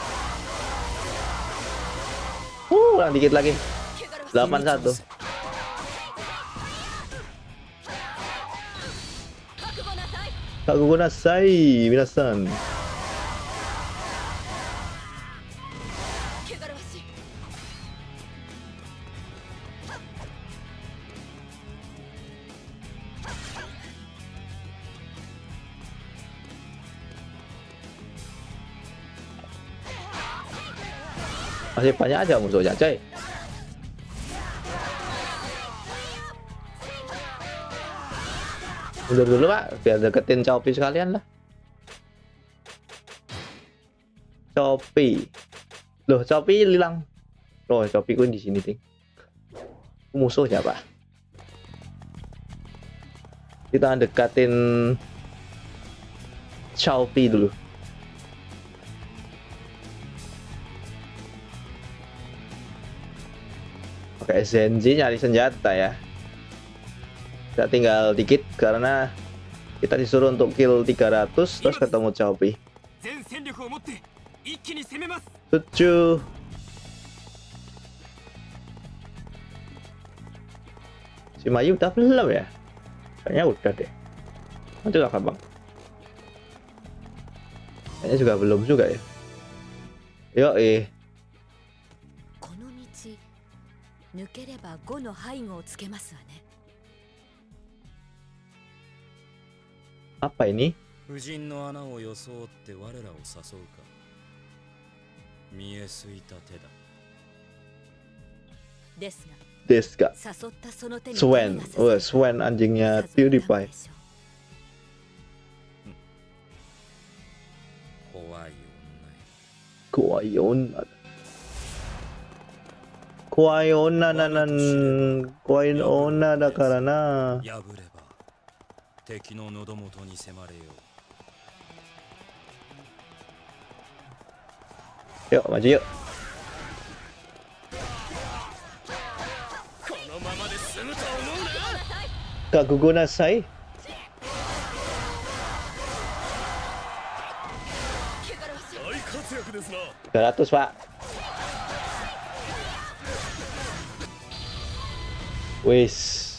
Uh, kurang dikit lagi. delapan satu. Kagugo nasai, minasan. Masih banyak aja musuhnya, coy. Mundur dulu, Pak, biar deketin Choppy sekalian lah. Choppy. Loh, Choppy hilang. Loh, Choppy ku di sini, Ting. Musuhnya, Pak. Kita deketin Choppy dulu. Oke, Zenji nyari senjata ya. Kita tinggal dikit karena kita disuruh untuk kill tiga ratus terus ketemu Choppy. Tujuh. Si Mayu udah belum ya? Kayaknya udah deh. Nanti gak bang. Kayaknya juga belum juga ya. Yo eh. Apa ini? Deska. Swen. Oh, Swen anjingnya PewDiePie. Kuayona. Kuayona nanan. Kuayona da karana. Yuk, maju yuk. Kagugo nasai. tiga ratus, Pak. Wis.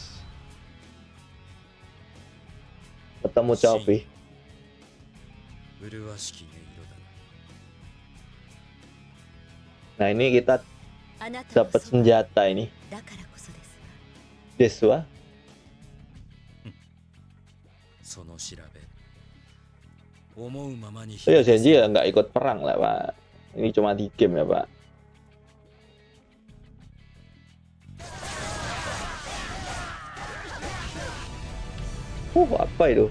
Ketemu Choppy. Nah, ini kita dapat senjata ini. Deswa. Oh ya, Zenji ya nggak ikut perang lah, Pak. Ini cuma di game ya, Pak. Uh, apa itu?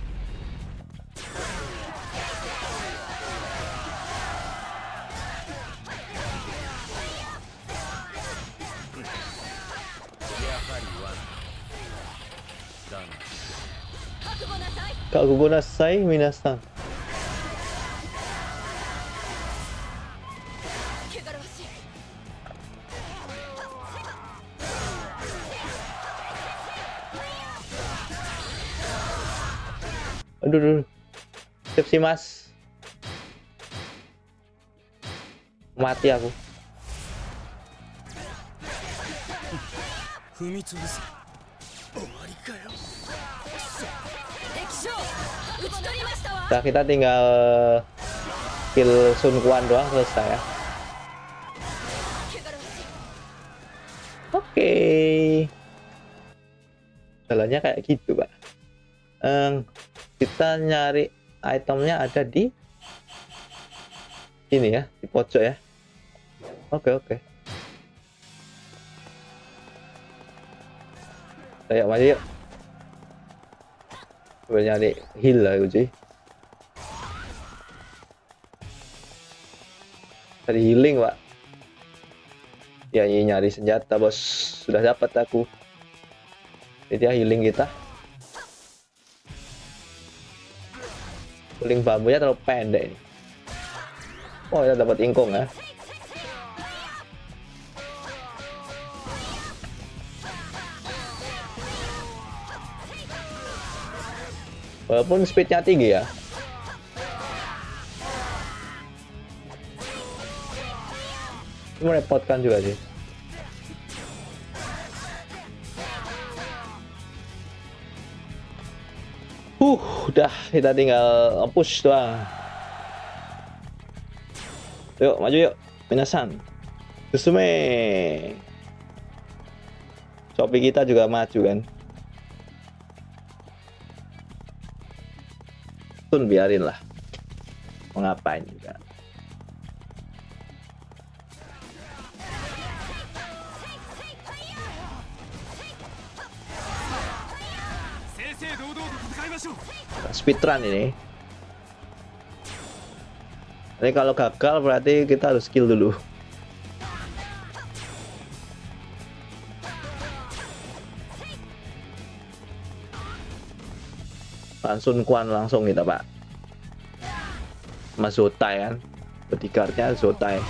Kagugo nasai, minasan. Aduh, aduh. Sip sih, Mas. Mati aku. Nah, kita tinggal kill Sun Quan doang selesai ya. Oke. Jalannya kayak gitu, Pak. Um, kita nyari itemnya ada di ini ya, di pojok ya. Oke, oke. Ayo maju yuk. Coba nyari heal lah, cuy. Dari healing, Pak. Ya, ini nyari senjata, bos. Sudah dapat aku. Jadi dia healing kita. Healing bambunya terlalu pendek ini. Oh, kita dapat ingkung ya. Walaupun speednya tinggi ya. Merepotkan juga sih. Uh, udah kita tinggal push doang. Yuk, maju yuk. Minasan. Susume. Shopee kita juga maju kan. Tun biarin lah. Mau ngapain juga. Speedrun ini. Ini kalau gagal berarti kita harus skill dulu. Langsung Quan langsung kita, Pak. Mas Zotai kan. Bodyguardnya Zotai.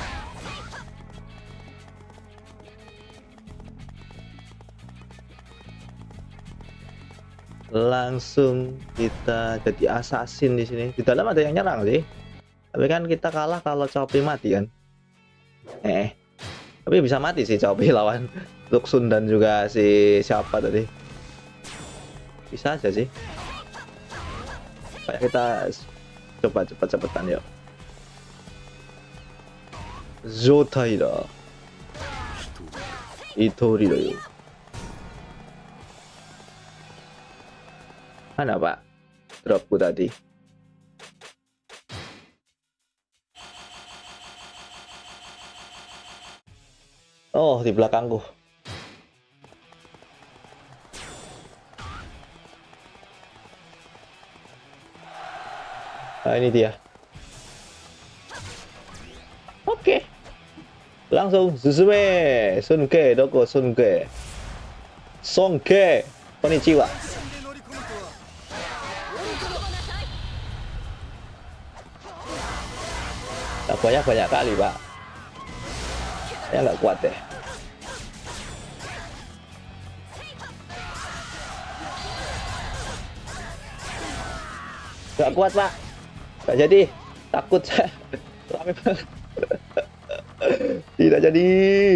Langsung kita jadi assassin di sini. Di dalam ada yang nyerang sih. Tapi kan kita kalah kalau Shopee mati kan. Eh. Tapi bisa mati sih Shopee lawan Luxun dan juga si siapa tadi. Bisa aja sih. Kayak kita coba cepat-cepatan yuk. Zotai da. Itori da yuk. Mana Pak dropku tadi? Oh, di belakangku. Nah, ini dia. Oke. Langsung Suzume, Sunke, Doko Sunke. Sonke, konnichiwa. Nah, banyak-banyak kali, Pak. Saya nggak kuat deh. Nggak kuat, Pak. Nggak jadi. Takut saya. Rame banget. Tidak jadi.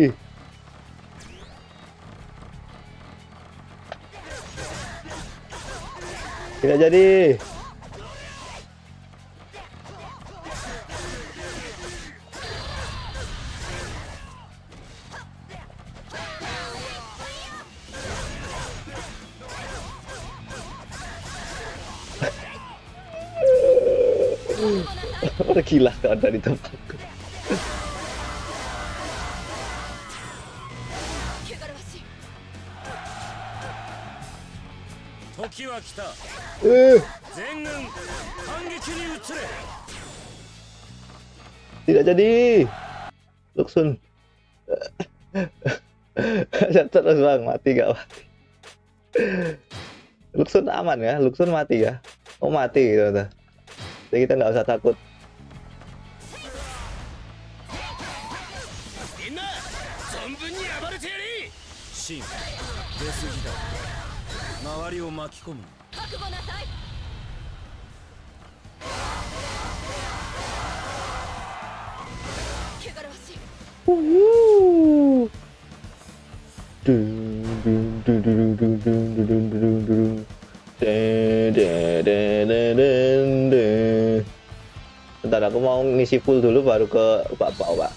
Tidak jadi. Udah gila kan dari tempatku. Uh. Tidak jadi. Luxun. Terus bang, mati gak mati. Luxun aman ya? Luxun mati ya? Oh mati gitu. Jadi kita nggak usah takut. Uhuh. Dung, dung, dung, dung, dung, dung, dung, dung, dung. Bentar, aku mau ngisi full dulu baru ke bapak, Pak.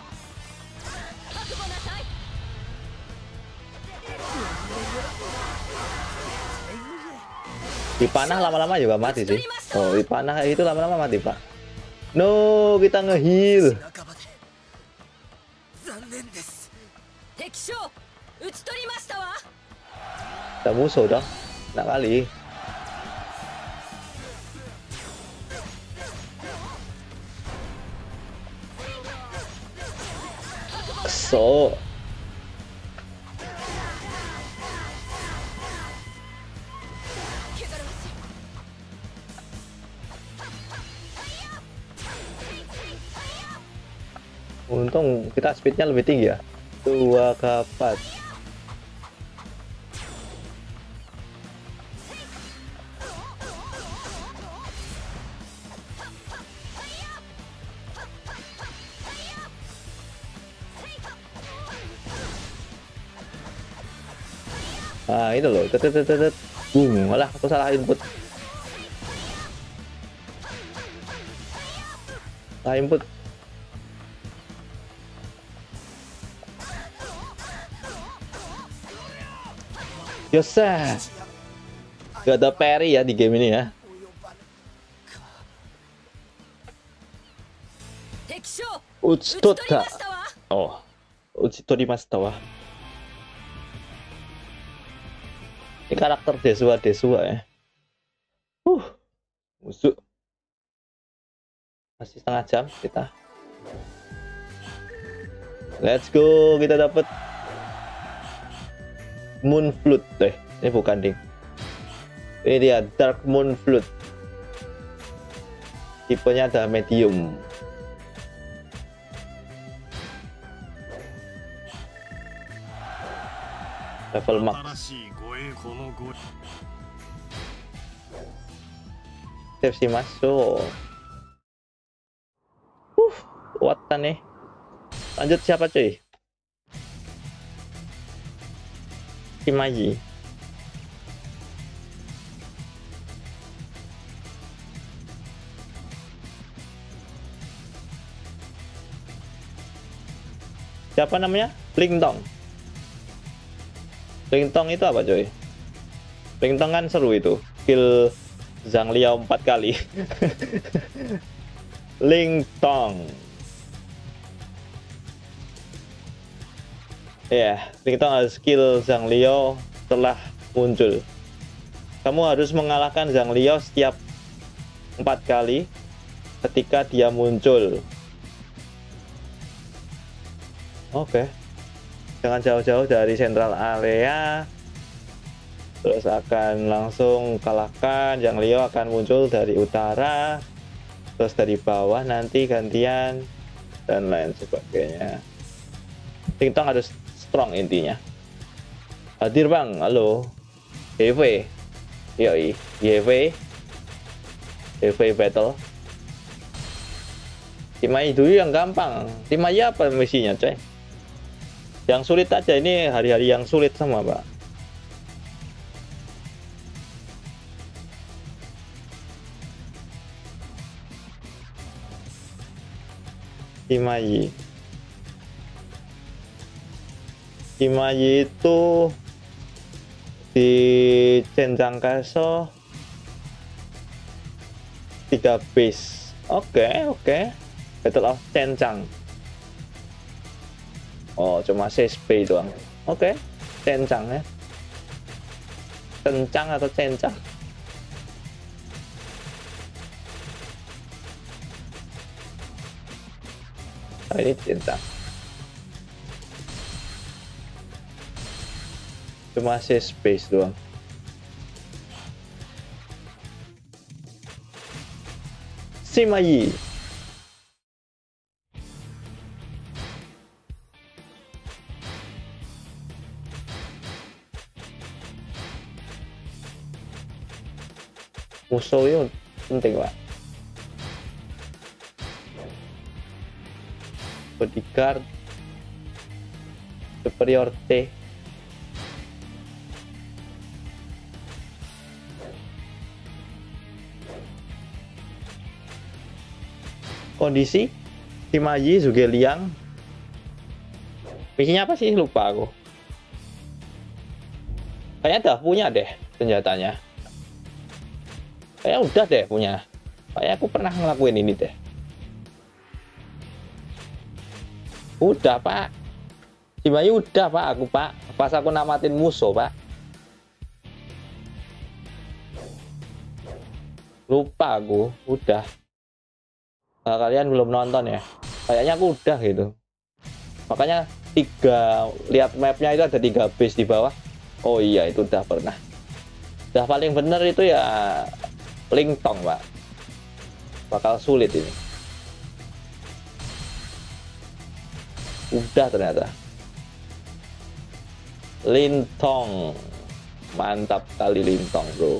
Di panah lama-lama juga mati sih. Oh, di panah itu lama-lama mati, Pak. No, kita nge-heal. Kita musuh dong. Enak kali. Masuk. Untung kita speednya lebih tinggi ya, dua k empat. Nah itu loh, tet tet tet tet, boom, malah aku salah input. Salah input. Yosa, gak ada parry ya di game ini ya. Utsutotta. Oh, Utsutorimashita wa. Ini karakter Desua Desua ya. Uh, musuh. Masih setengah jam kita. Let's go, kita dapat Moon Flute deh. Ini bukan ding. Ini dia Dark Moon Flute. Tipenya ada medium. Level max. Save si masuk. Uh, kuatan nih. Lanjut siapa cuy? Kimayi. Siapa namanya? Lingtong. Lingtong itu apa coy? Lingtong kan seru itu. Kill Zhang Liao empat kali. Lingtong. Ya, yeah, Lingtong harus skill Zhang Liao setelah muncul. Kamu harus mengalahkan Zhang Liao setiap empat kali ketika dia muncul. Oke, okay. Jangan jauh-jauh dari sentral area. Terus akan langsung kalahkan. Zhang Liao akan muncul dari utara, terus dari bawah nanti gantian dan lain sebagainya. Lingtong harus strong intinya. Hadir bang, halo. G V, yoi, G V, G V battle. Kimayi dulu yang gampang. Kimayi apa misinya coy? Yang sulit aja, ini hari-hari yang sulit sama pak. Kimayi. Kimayi itu di Cenjang Kaso tiga base. Oke, okay, oke. Okay. Battle of Cenjang. Oh, cuma C S P doang. Oke, okay. Cenjang ya. Cencang atau Cencang? Oh, ini Cencang. Cuma C space doang. Simayi. Musuh itu penting pak. Bodyguard, superiority. Kondisi Kimayi Zhuge-Liang. Misinya apa sih? Lupa aku. Kayaknya udah punya deh senjatanya. Kayaknya udah deh punya. Kayaknya aku pernah ngelakuin ini deh. Udah pak. Kimayi udah pak aku pak. Pas aku namatin musuh pak. Lupa aku. Udah. Nah, kalian belum nonton ya? Kayaknya aku udah gitu. Makanya tiga, lihat mapnya itu ada tiga base di bawah. Oh iya, itu udah pernah. Udah paling bener itu ya Lingtong, Pak. Bakal sulit ini. Udah ternyata. Lintong. Mantap kali Lintong, bro.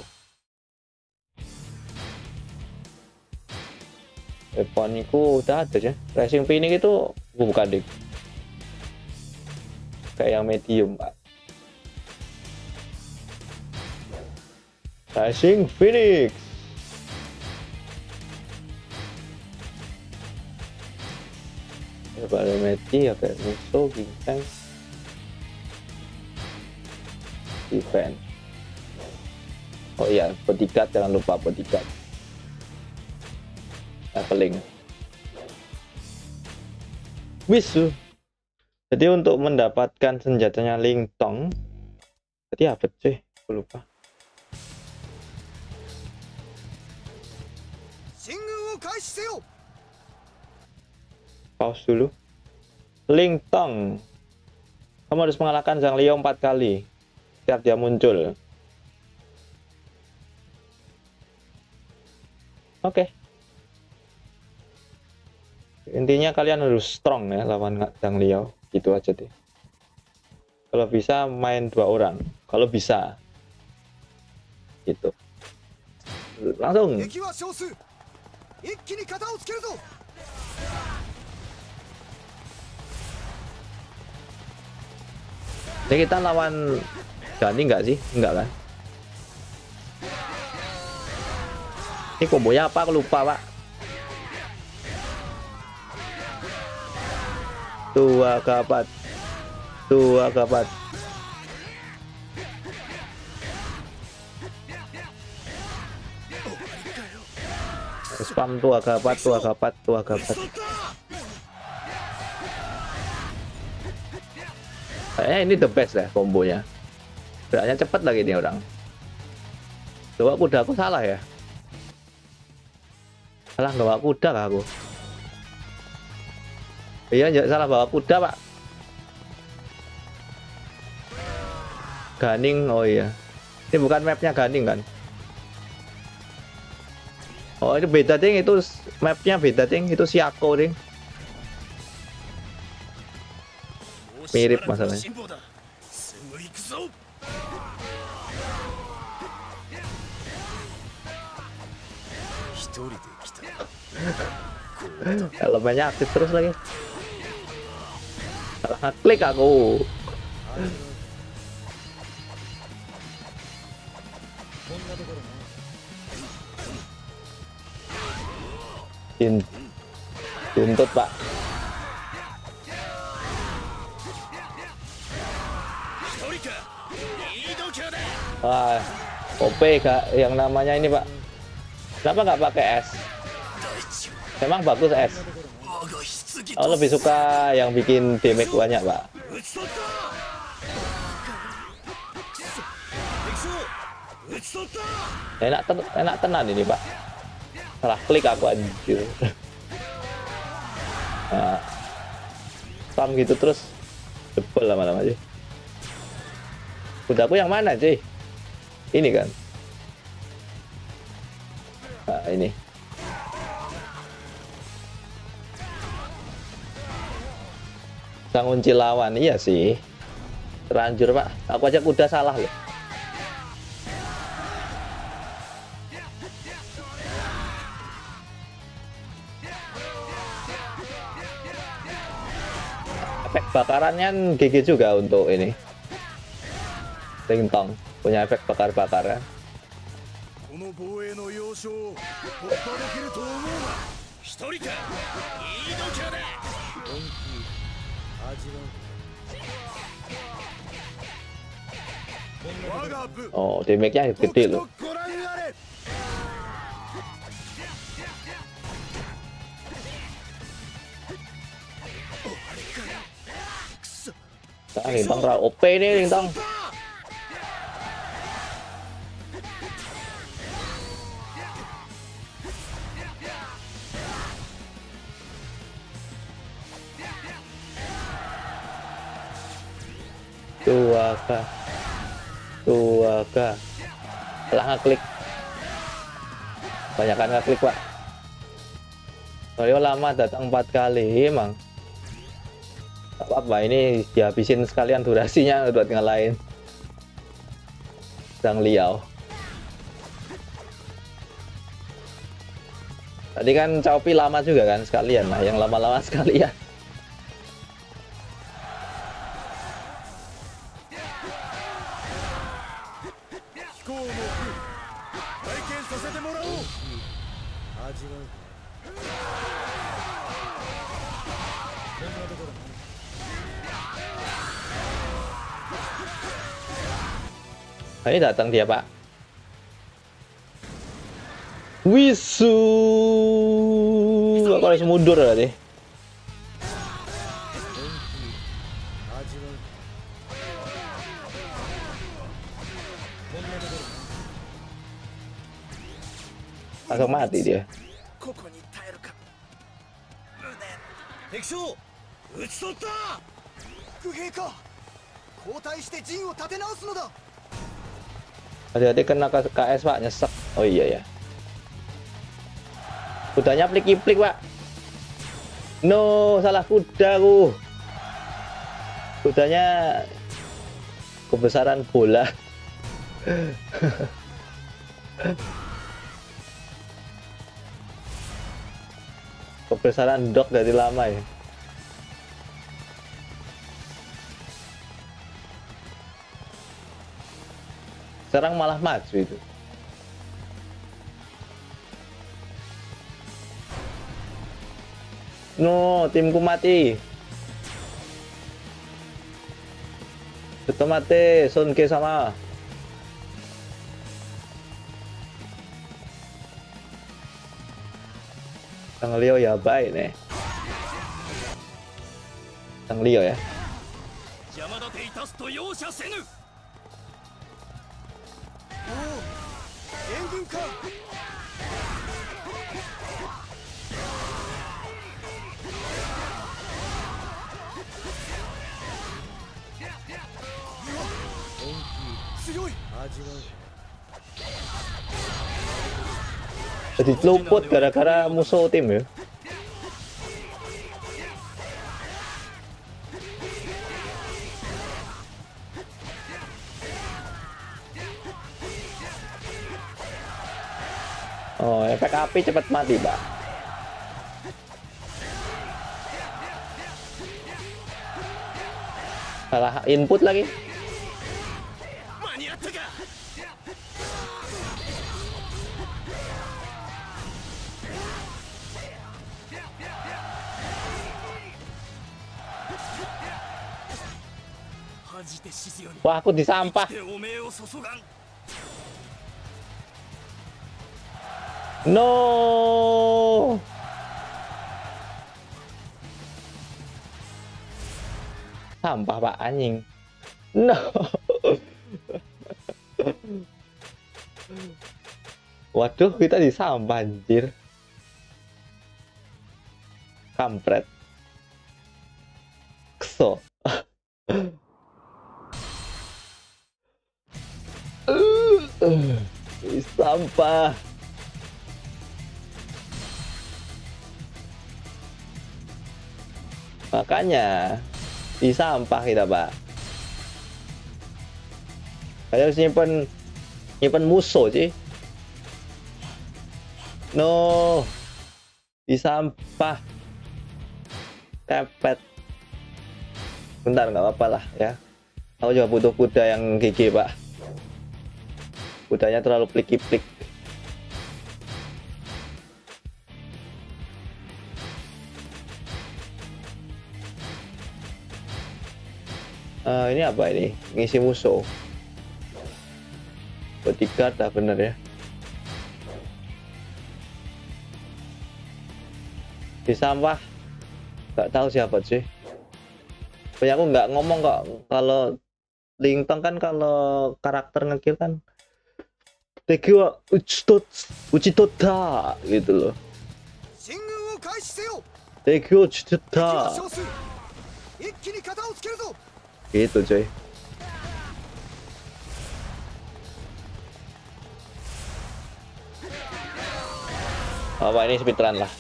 Weapon itu udah ada ya. Racing Phoenix itu bukan deh. Kayak yang medium, Pak. Racing Phoenix. Ya, pada meti ya kayak musuh, gingseng. Defense. Oh iya, bodyguard, jangan lupa bodyguard. Leveling. Wisu. Jadi untuk mendapatkan senjatanya Lingtong, jadi apa sih? Aku lupa. Pause dulu. Lingtong. Kamu harus mengalahkan Zhang Liao empat kali setiap dia muncul. Oke. Okay. Intinya kalian harus strong ya lawan Zhang Liao. Gitu aja deh. Kalau bisa main dua orang. Kalau bisa. Gitu. Langsung. Jadi kita lawan Gani nggak sih? Enggak kan? Ini kombonya apa? Aku lupa, Pak. Tua kapat. Tua kapat. Spam tua kapat, tua kapat, tua kapat. Kayaknya ini the best ya kombonya. Geraknya cepet lagi nih orang. Bawa kuda aku salah ya? Salah bawa kuda lah aku. Iya, salah bawa kuda, Pak. Ganing, oh iya. Ini bukan mapnya Ganing kan? Oh, itu beda ding, itu mapnya beda ding, itu Siako ding. Mirip masalahnya. Elemennya aktif terus lagi. Salah klik aku. Tuntut, Pak. Wah, O P gak yang namanya ini, Pak. Kenapa nggak pakai S? Memang bagus S. Aku lebih suka yang bikin damage banyak, Pak. Enak, ten enak tenan ini, Pak. Salah klik aku anjir. Nah, spam gitu terus jebol lama-lama aja. Kudaku yang mana, cuy? Ini kan. Nah, ini. Sang kunci lawan, iya sih. Terlanjur, Pak. Aku aja kuda salah loh. Efek bakarannya G G juga untuk ini. Lingtong punya efek bakar-bakaran. Oh, damage-nya gede loh. Nah, Lintong O P nih Lintong. Tuaga. Tuaga. Lah ngeklik. Banyakan ngeklik, Pak. Mario lama datang empat kali emang. Gak apa-apa, ini dihabisin sekalian durasinya buat ngalahin Zhang Liao. Tadi kan Cao Pi lama juga kan sekalian, nah yang lama-lama sekalian. Nah, ini datang dia, Pak. Wisu. Kok harus mundur tadi? Langsung mati dia. Hati-hati kena K S, Pak, nyesek. Oh iya ya. Kudanya plik-plik, Pak. No, salah kuda ku. Kudanya kebesaran bola. Kebesaran dok dari lama ya. Sekarang malah maju itu. No, timku mati. Betul mati, Sun Ke sama. Zhang Liao ya baik nih. Zhang Liao ya. Jadi luput gara-gara musuh tim ya. Oh, efek api cepat mati, Pak. Salah input lagi. Wah, aku disampah. No. Sampah, Pak, anjing. No. Waduh, kita disampah, anjir. Kampret. Kso. Sampah. Makanya di sampah kita, Pak. Kayak harus nyimpen nyimpen musuh sih. No, di sampah. Kepet. Bentar, nggak apa-apa lah ya. Aku juga butuh kuda yang gigi, Pak. Kudanya terlalu plik-plik. Uh, ini apa ini? Ngisi musuh. Bodyguard dah bener ya. Di sampah. Gak tahu siapa sih. Banyak aku nggak ngomong kok. Kalau Lingtong kan kalau karakter ngekill kan Tekiwa Uchitot Uchitota gitu loh. Tekiwa Uchitota. Gitu coy. Apa ini speedrun lah.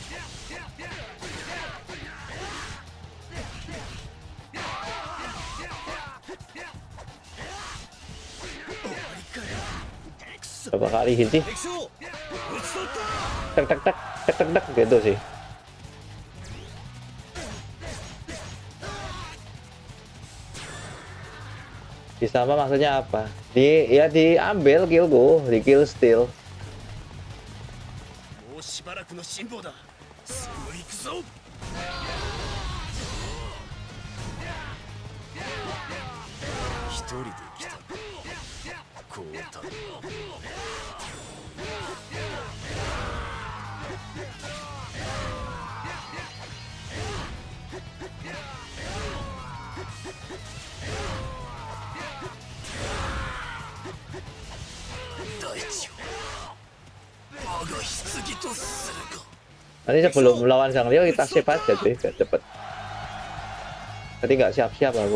Berapa kali hit sih? Tek tek tek tek tek tek gitu sih. Disama maksudnya apa? Di ya diambil killku, di kill steal. Nanti sebelum melawan Zhang Liao kita save aja cuy, biar cepet. Tadi nggak siap-siap aku.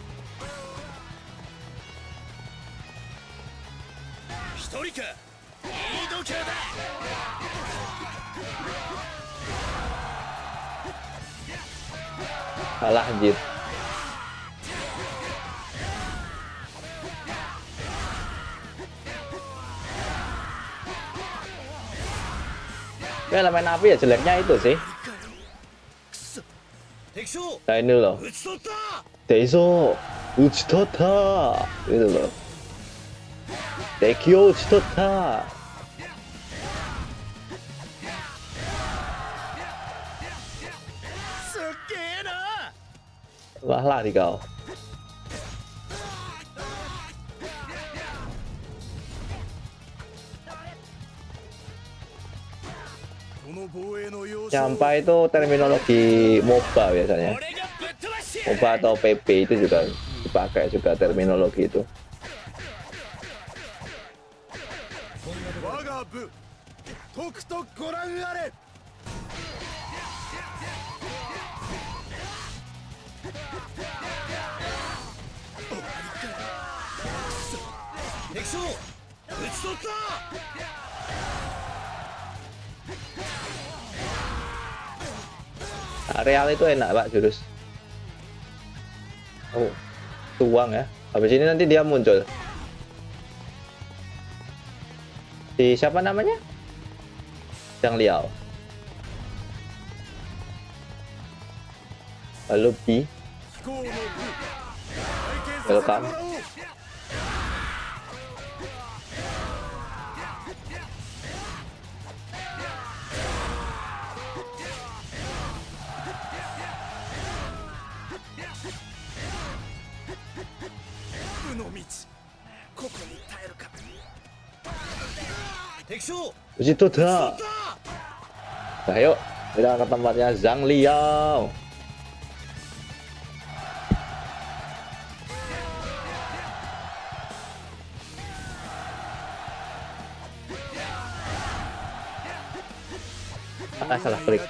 Kalah anjir. Ya elemen api ya jeleknya itu sih. Nah ini loh. Deiso Uchitota itu loh. Dekyo Uchitota. Wah lah di kau. Champa itu terminologi MOBA biasanya. MOBA atau P P itu juga dipakai juga terminologi itu. Areal itu enak pak jurus. Oh, tuang ya. Habis ini nanti dia muncul. Si siapa namanya? Zhang Liao. Halo Bi. Welcome. Situ dah. Nah, yuk kita ke tempatnya Zhang Liao. Ah, salah klik.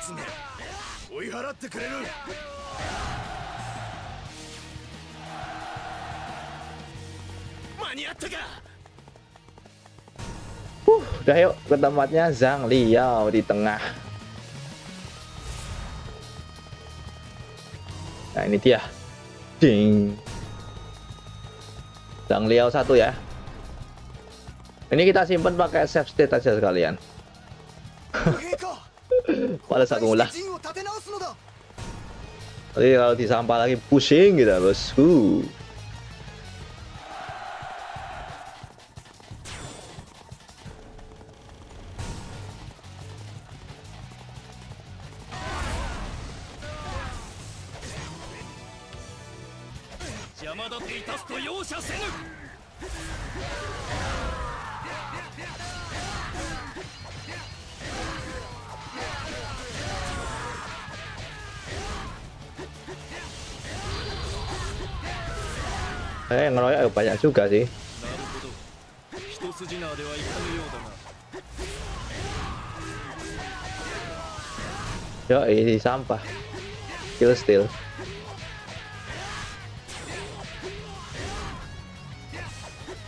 Uh, udah yuk ke tempatnya Zhang Liao di tengah. Nah ini dia. Ding. Zhang Liao satu ya. Ini kita simpen pakai save state aja sekalian. Males aku ngulah. Jadi kalau disampah lagi pusing gitu bosku. Eh ngeroyok banyak juga sih. Yo ini sampah. Kill steal.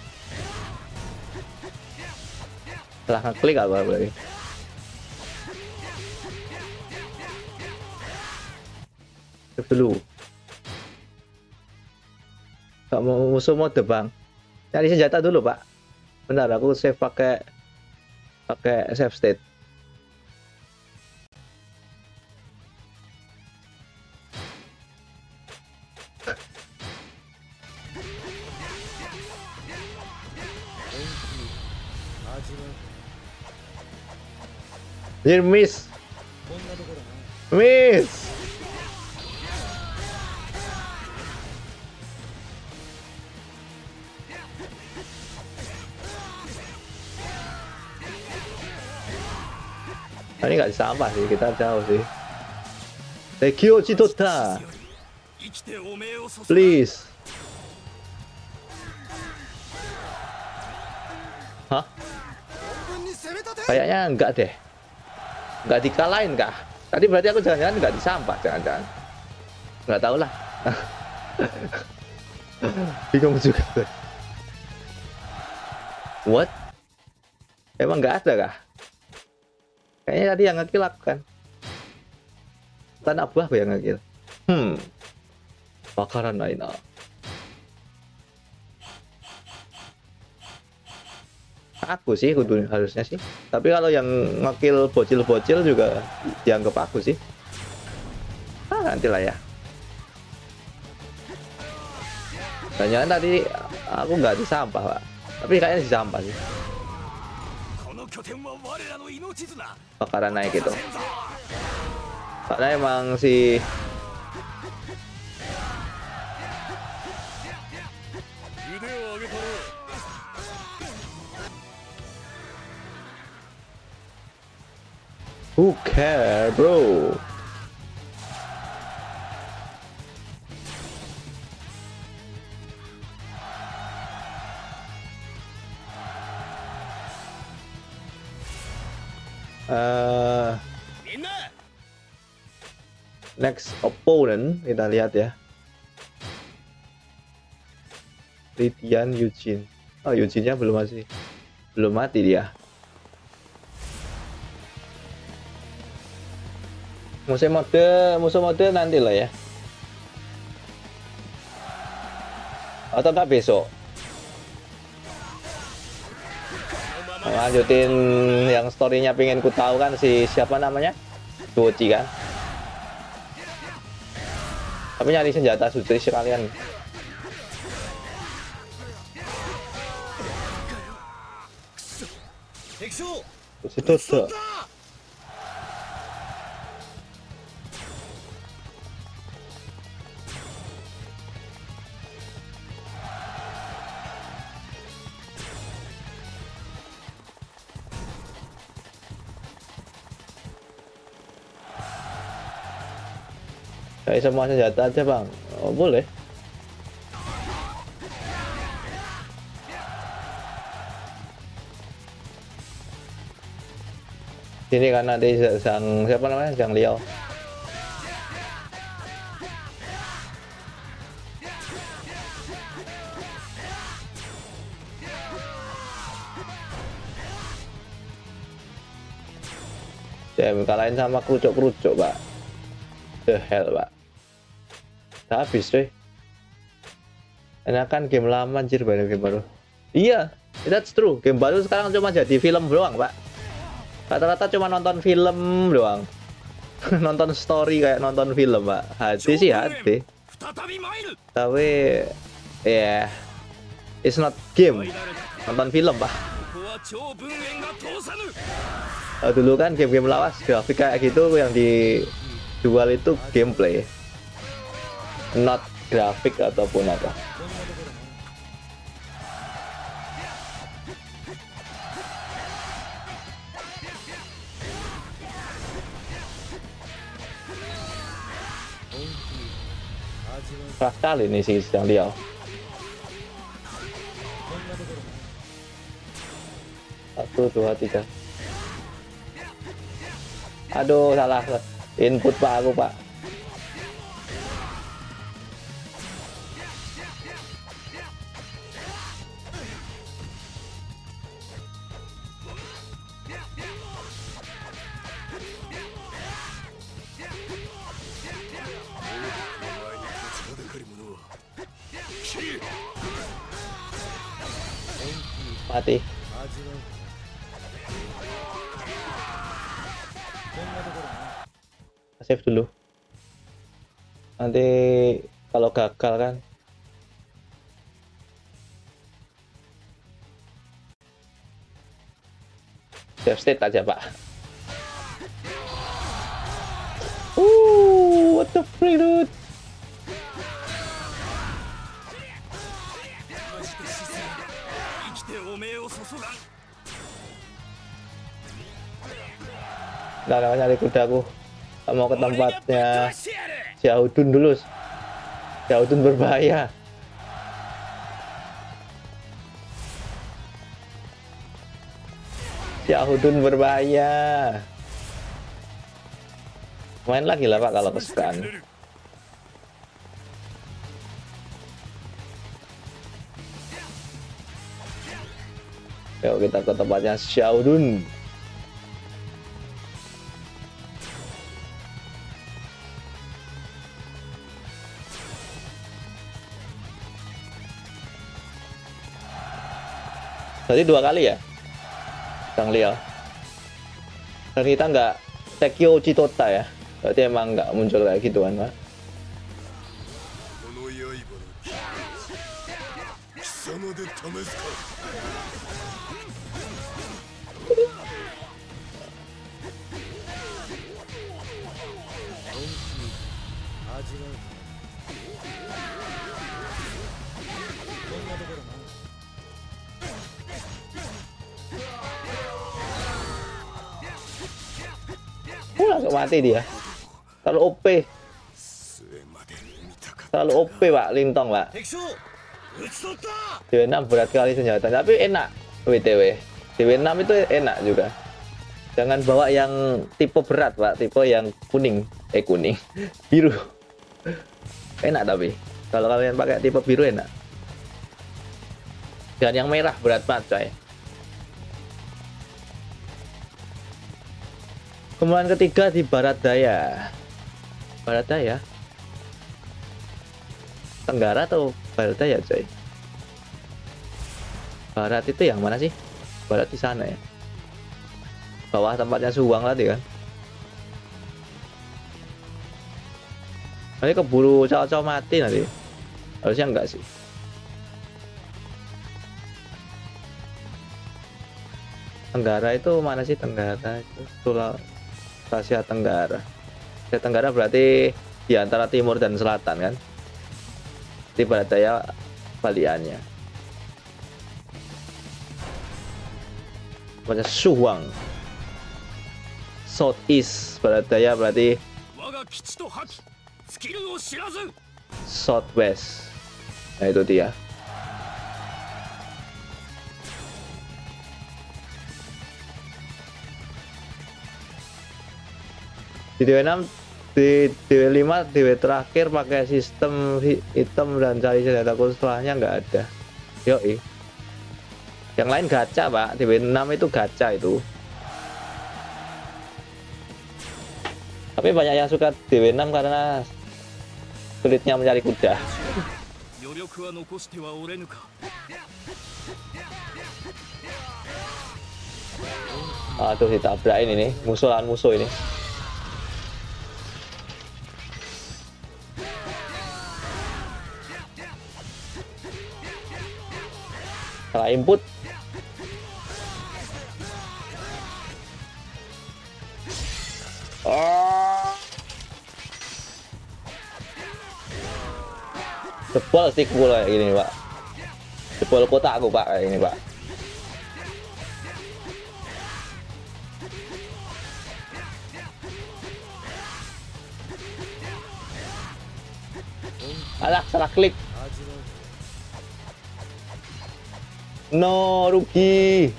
Setelah ngeklik apa lagi? Save dulu. Gak mau musuh mode bang. Cari senjata dulu pak. Benar, aku save pakai pakai save state. Anjir, miss. Miss. Nah, ini nggak sampah sih, kita jauh sih. Tekyo Chitota. Please. Hah? Kayaknya enggak deh. Enggak dikalahin kah? Tadi berarti aku jangan-jangan enggak disampah, jangan-jangan. Enggak tahu lah. Bingung juga. What? Emang enggak ada kah? Kayaknya tadi yang ngekill aku kan. Tanah buah aku yang ngekill. Hmm. Bakaran Naina. Aku sih kudu harusnya sih. Tapi kalau yang ngekill bocil-bocil juga dianggap aku sih. Ah, nantilah ya. Jangan tadi aku nggak disampah pak. Tapi kayaknya disampah sih. Bakaran naik gitu. Karena emang si who care, bro? Uh, next opponent kita lihat ya. Litian Eugene. Oh, Eugene-nya belum masih belum mati dia. Musuh mode, musuh mode nanti lah ya. Atau enggak besok. Lanjutin yang story-nya pengen ku tahu kan si siapa namanya? Doji kan. Tapi nyari senjata suci sekalian. Itu tuh. Kayak semua senjata aja bang. Oh, boleh. Ini kan nanti sang siapa namanya, Sang Liao. Jam kalahin sama kerucuk-kerucuk pak. The hell pak. Habis deh. Enakan game lama anjir banyak game baru. Iya, that's true. Game baru sekarang cuma jadi film doang pak. Rata-rata cuma nonton film doang. Nonton story kayak nonton film pak. Hati sih hati. Tapi ya yeah, it's not game. Nonton film pak. Nah, dulu kan game-game lawas grafik kayak gitu yang dijual itu gameplay, not grafik ataupun apa. Keras kali ini sih Sang Liao. Satu, dua, tiga. Aduh, salah input pak aku pak. Mati. Save dulu. Nanti kalau gagal kan. Save state aja, Pak. Uh, what the freak, dude? Nggak, nggak nyari kudaku. Mau ke tempatnya Xiaodun dulu. Xiaodun berbahaya. Xiaodun berbahaya. Main lagi lah, Pak, kalau kesukaan. Yuk kita ke tempatnya Xiaodun. Berarti dua kali ya, Kang Leo. Dan kita nggak Tekyo Chitota ya. Berarti emang nggak muncul kayak gituan, Pak. Oh, langsung mati dia. Terlalu O P. Terlalu O P, Pak. Lintong, Pak. D W enam berat kali senjatanya, tapi enak. W T W. D W enam itu enak juga. Jangan bawa yang tipe berat, Pak. Tipe yang kuning. Eh, kuning. Biru. Enak tapi. Kalau kalian pakai tipe biru enak. Dan yang merah berat banget, coy. Kemudian ketiga di Barat Daya. Barat Daya? Tenggara atau Barat Daya, coy? Barat itu yang mana sih? Barat di sana ya. Bawah tempatnya Suwang tadi kan. Nanti keburu caw-caw mati nanti. Harusnya enggak sih. Tenggara itu mana sih? Tenggara itu Sulawesi. Asia Tenggara. Asia Tenggara berarti di antara timur dan selatan kan. Di Barat Daya baliannya. Macam Suwang. Southeast Barat Daya berarti Southwest. Nah itu dia. Di D W enam, di D W lima, D W terakhir pakai sistem hitam dan cari senjataku setelahnya nggak ada. Yoi. Yang lain gacha, Pak. D W enam itu gacha itu. Tapi banyak yang suka D W enam karena sulitnya mencari kuda. Aduh, ditabrakin ini musuh lawan musuh ini. Salah input. Oh. Jebol stickku kayak gini, Pak. Jebol kotakku, Pak, kayak gini, Pak. Alah, salah klik. No, rugi.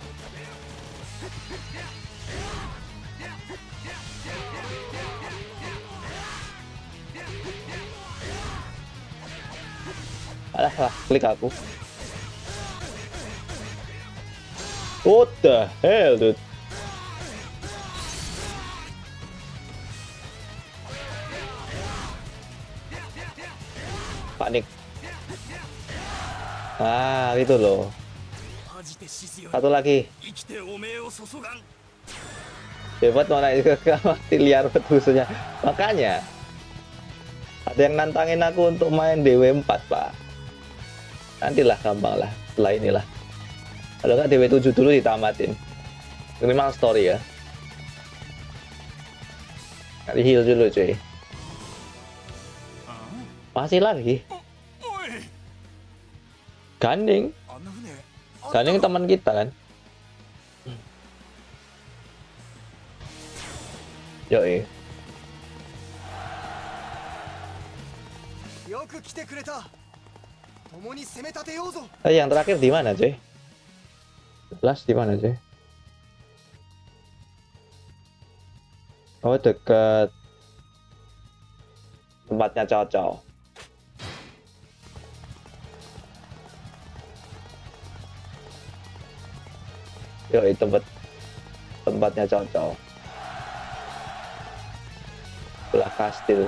Alah, salah klik aku. What the hell, dude? Panik. Ah, gitu loh. Satu lagi. Hebat mau naik ke mati liar petusunya. Makanya ada yang nantangin aku untuk main D W empat, Pak. Nantilah gampang lah setelah inilah. Kalau nggak D W tujuh dulu ditamatin. Ini memang story ya. Kali heal dulu cuy. Masih lagi. Ganding. Ganding teman kita kan. Yoi. Eh, yang terakhir di mana cuy? Jelas di mana cuy? Oh, dekat tempatnya Cao. Yoi, tempat tempatnya Cao. Belah kastil.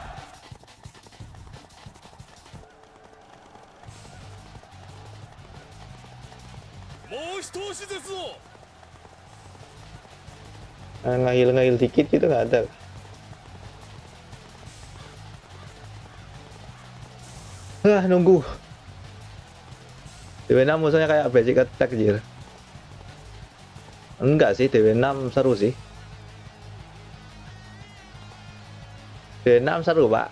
Ngahil-ngahil dikit gitu nggak ada. Ah, nunggu. D W enam musuhnya kayak basic attack jir. Enggak sih, D W enam seru sih. D W enam seru, Pak.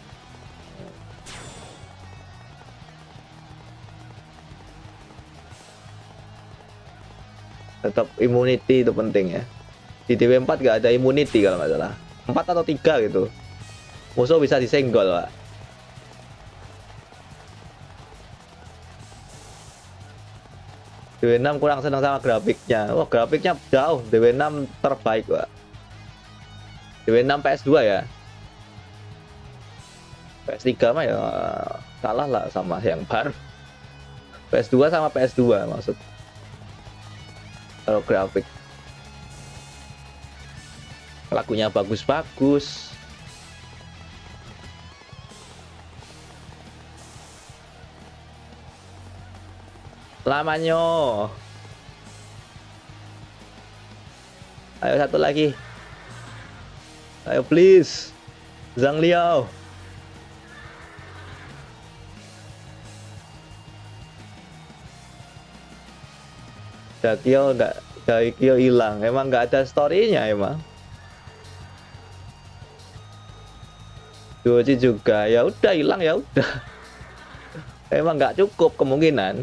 Tetap immunity itu penting ya. Di D W empat gak ada immunity kalau nggak salah. empat atau tiga gitu. Musuh bisa disenggol, Pak. D W enam kurang senang sama grafiknya. Wah, grafiknya jauh. D W enam terbaik, Pak. D W enam P S dua ya. P S tiga mah ya kalah lah sama yang baru. P S dua sama P S dua maksud. Kalau grafik. Lagunya bagus-bagus. Lamanya. Ayo satu lagi. Ayo please. Zhang Liao. Dakio enggak, Dakio hilang. Emang nggak ada story-nya emang. Doji juga ya udah hilang ya udah. Emang nggak cukup kemungkinan.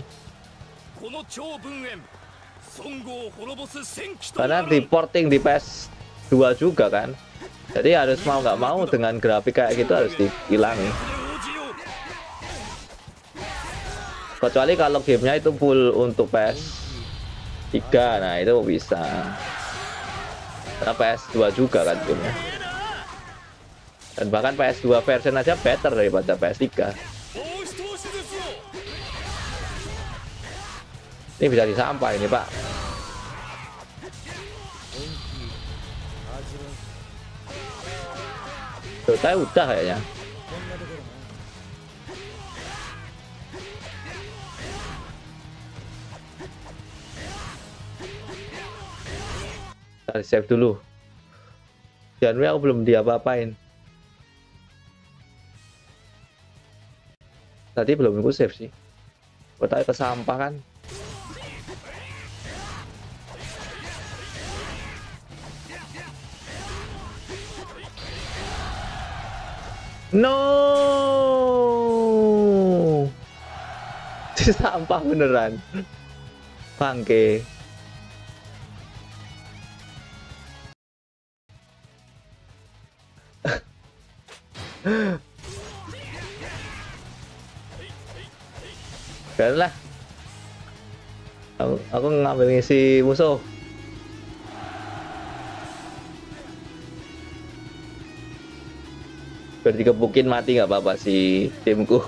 Karena di porting di P S dua juga kan. Jadi harus mau nggak mau dengan grafik kayak gitu harus dihilangi. Kecuali kalau gamenya itu full untuk P S tiga, nah itu bisa. Karena P S dua juga kan gamenya. Dan bahkan P S dua version aja better daripada P S tiga. Ini bisa disampai ini, Pak. Dota udah kayaknya. Kita save dulu. Jangan aku belum diapa-apain. Tadi belum aku save sih. Kota ke sampah kan. No. Sampah beneran. Bangke. Biarlah. Aku, aku ngambil ngisi musuh. Biar dikepukin mati nggak apa-apa si timku.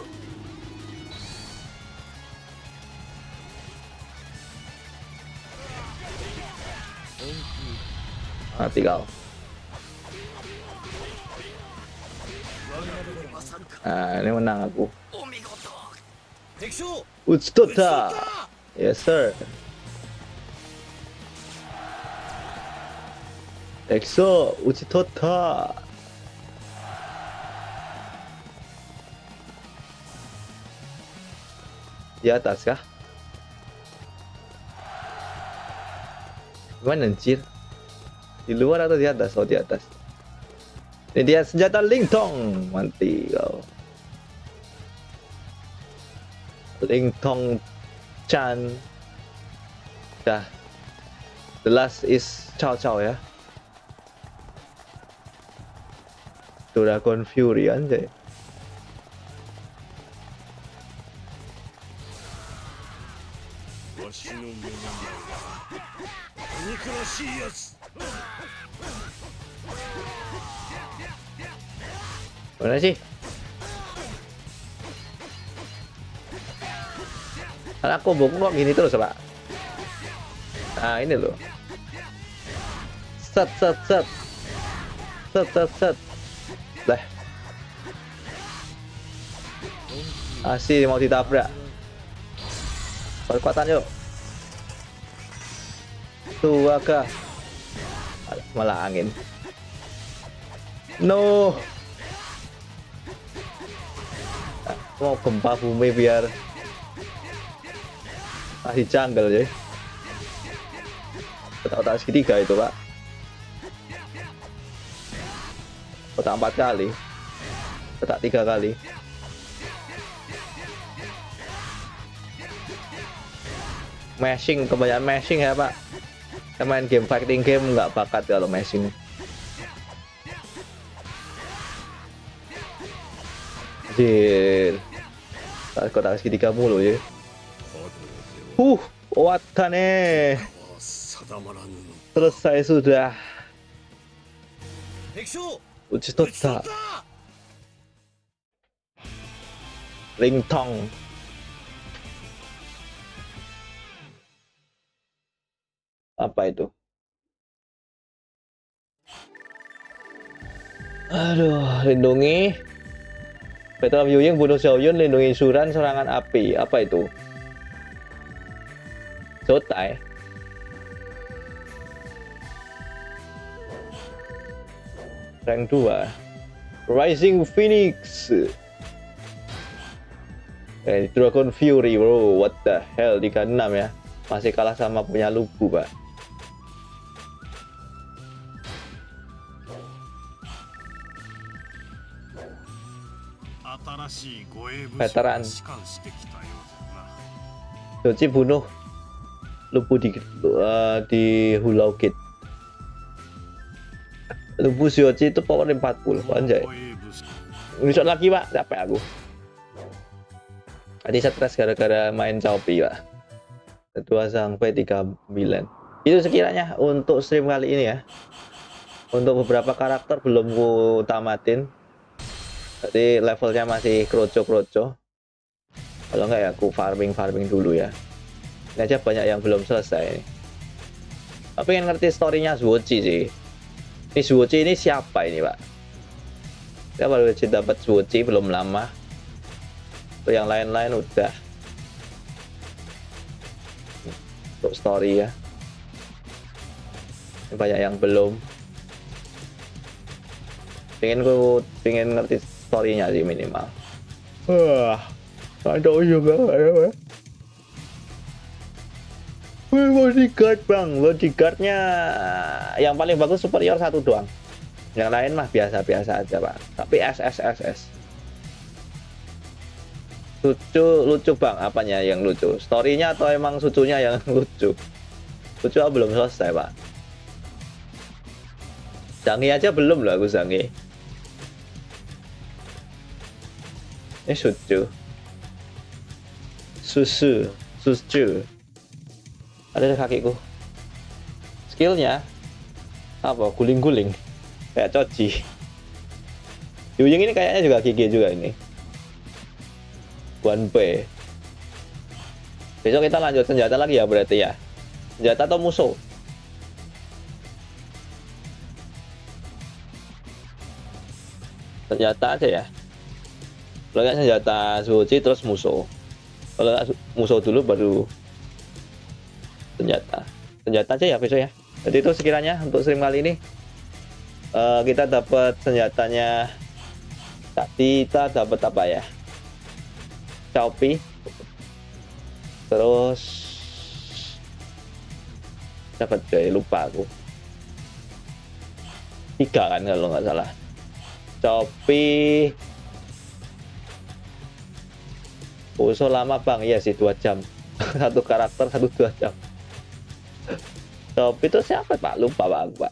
Mati kau. Nah, ini menang aku. Utsuta. Yes sir. Exo Uchitota. Di atas kah? Mana anjir? Di luar atau di atas? Oh, di atas. Ini dia senjata Lingtong. Mati kau. Lingtong Chan. Dah. The last is Cao Cao ya. Dragon Fury anjay. Mana sih? Karena combo kok gini terus pak. Nah ini loh. Set set set. Set set set. Lah. Asih mau ditabrak. Perkuatan yuk. Tua kah? Malah angin. No. Mau gempa bumi biar masih jungle ya. Kotak-kotak segitiga itu pak. Kotak empat kali. Kotak tiga kali. Mashing, kebanyakan mashing ya pak. Saya main game fighting game nggak bakat kalau mashing. Jir, kotak segitiga mulu ya. Huh, Watane. Selesai sudah. Uchitota. Lingtong. Apa itu? Aduh, lindungi. Battle of Yuying bunuh Xiaoyun, lindungi Suran, serangan api. Apa itu? Zotai. Rank dua. Rising Phoenix. Eh, Dragon Fury bro. What the hell, tiga puluh enam ya. Masih kalah sama punya Lubu pak. Veteran. Joji bunuh Lubu di uh, di Hulao Gate. Lubu Joji itu power empat puluh anjay. Besok lagi pak, capek aku. Tadi stres gara-gara main Shopee pak. Ketua sampai tiga puluh sembilan. Itu sekiranya untuk stream kali ini ya. Untuk beberapa karakter belum ku tamatin. Jadi levelnya masih kroco-kroco. Kalau enggak ya aku farming-farming dulu ya. Ini aja banyak yang belum selesai. Tapi pengen ngerti story-nya Zuochi sih. Ini Zuochi ini siapa ini pak? Saya baru aja dapat Zuochi belum lama. Untuk yang lain-lain udah. Untuk story ya. Ini banyak yang belum. Pengen ku pengen ngerti story-nya sih minimal. Wah, ada juga ada. Wih, bodyguard bang, bodyguardnya yang paling bagus superior satu doang. Yang lain mah biasa-biasa aja pak. Tapi S S S S. Lucu lucu bang, apanya yang lucu? Story-nya atau emang sucunya yang lucu? Lucu belum selesai pak. Zangi aja belum lah aku Zangi. Ini sucu, susu, susu. Ada kakiku. Skillnya apa? Guling-guling. Kayak Choji. Yuying ini kayaknya juga gigi juga ini. one P. Besok kita lanjut senjata lagi ya berarti ya. Senjata atau musuh? Senjata aja ya. Kalau nggak senjata Zuochi terus musuh. Kalau nggak musuh dulu baru senjata. Senjata aja ya besok ya. Jadi itu sekiranya untuk stream kali ini. uh, kita dapat senjatanya. Kita dapat apa ya? Shopee. Terus dapat coy, lupa aku. Tiga kan kalau nggak salah. Shopee. Oh, so lama bang, iya sih dua jam. Satu karakter satu dua jam. Shopee itu siapa pak? Lupa pak, pak.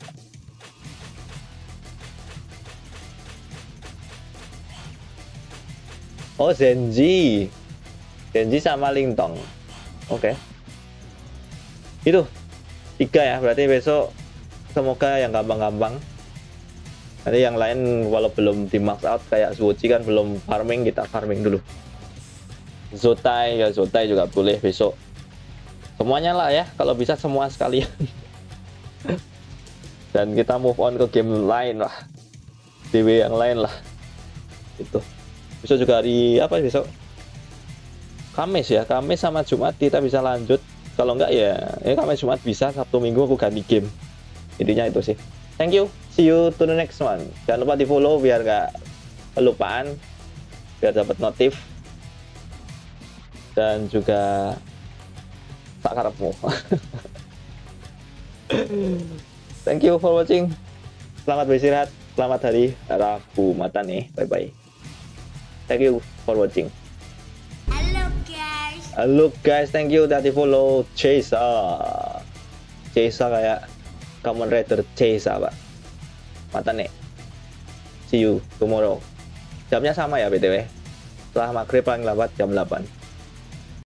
Oh Zenji, Zenji sama Lingtong. Oke. Okay. Itu tiga ya, berarti besok semoga yang gampang-gampang. Nanti yang lain walau belum di max out kayak Zuoji kan belum farming, kita farming dulu. Zotai ya, Zotai juga boleh besok. Semuanya lah ya, kalau bisa semua sekalian. Dan kita move on ke game lain lah, D W yang lain lah. Itu besok juga hari apa besok? Kamis ya, Kamis sama Jumat kita bisa lanjut. Kalau enggak ya, ya Kamis Jumat bisa, Sabtu Minggu aku ganti game. Intinya itu sih. Thank you, see you to the next one. Jangan lupa di follow biar nggak kelupaan, biar dapat notif. Dan juga tak karepmu. Thank you for watching. Selamat beristirahat, selamat hari Rabu mata nih. Bye bye. Thank you for watching. Halo guys. Halo guys, thank you udah di follow. Chesa, Chesa kayak Kamen Rider Chesa pak. Mata nih. See you tomorrow. Jamnya sama ya B T W. Setelah maghrib paling lambat jam delapan.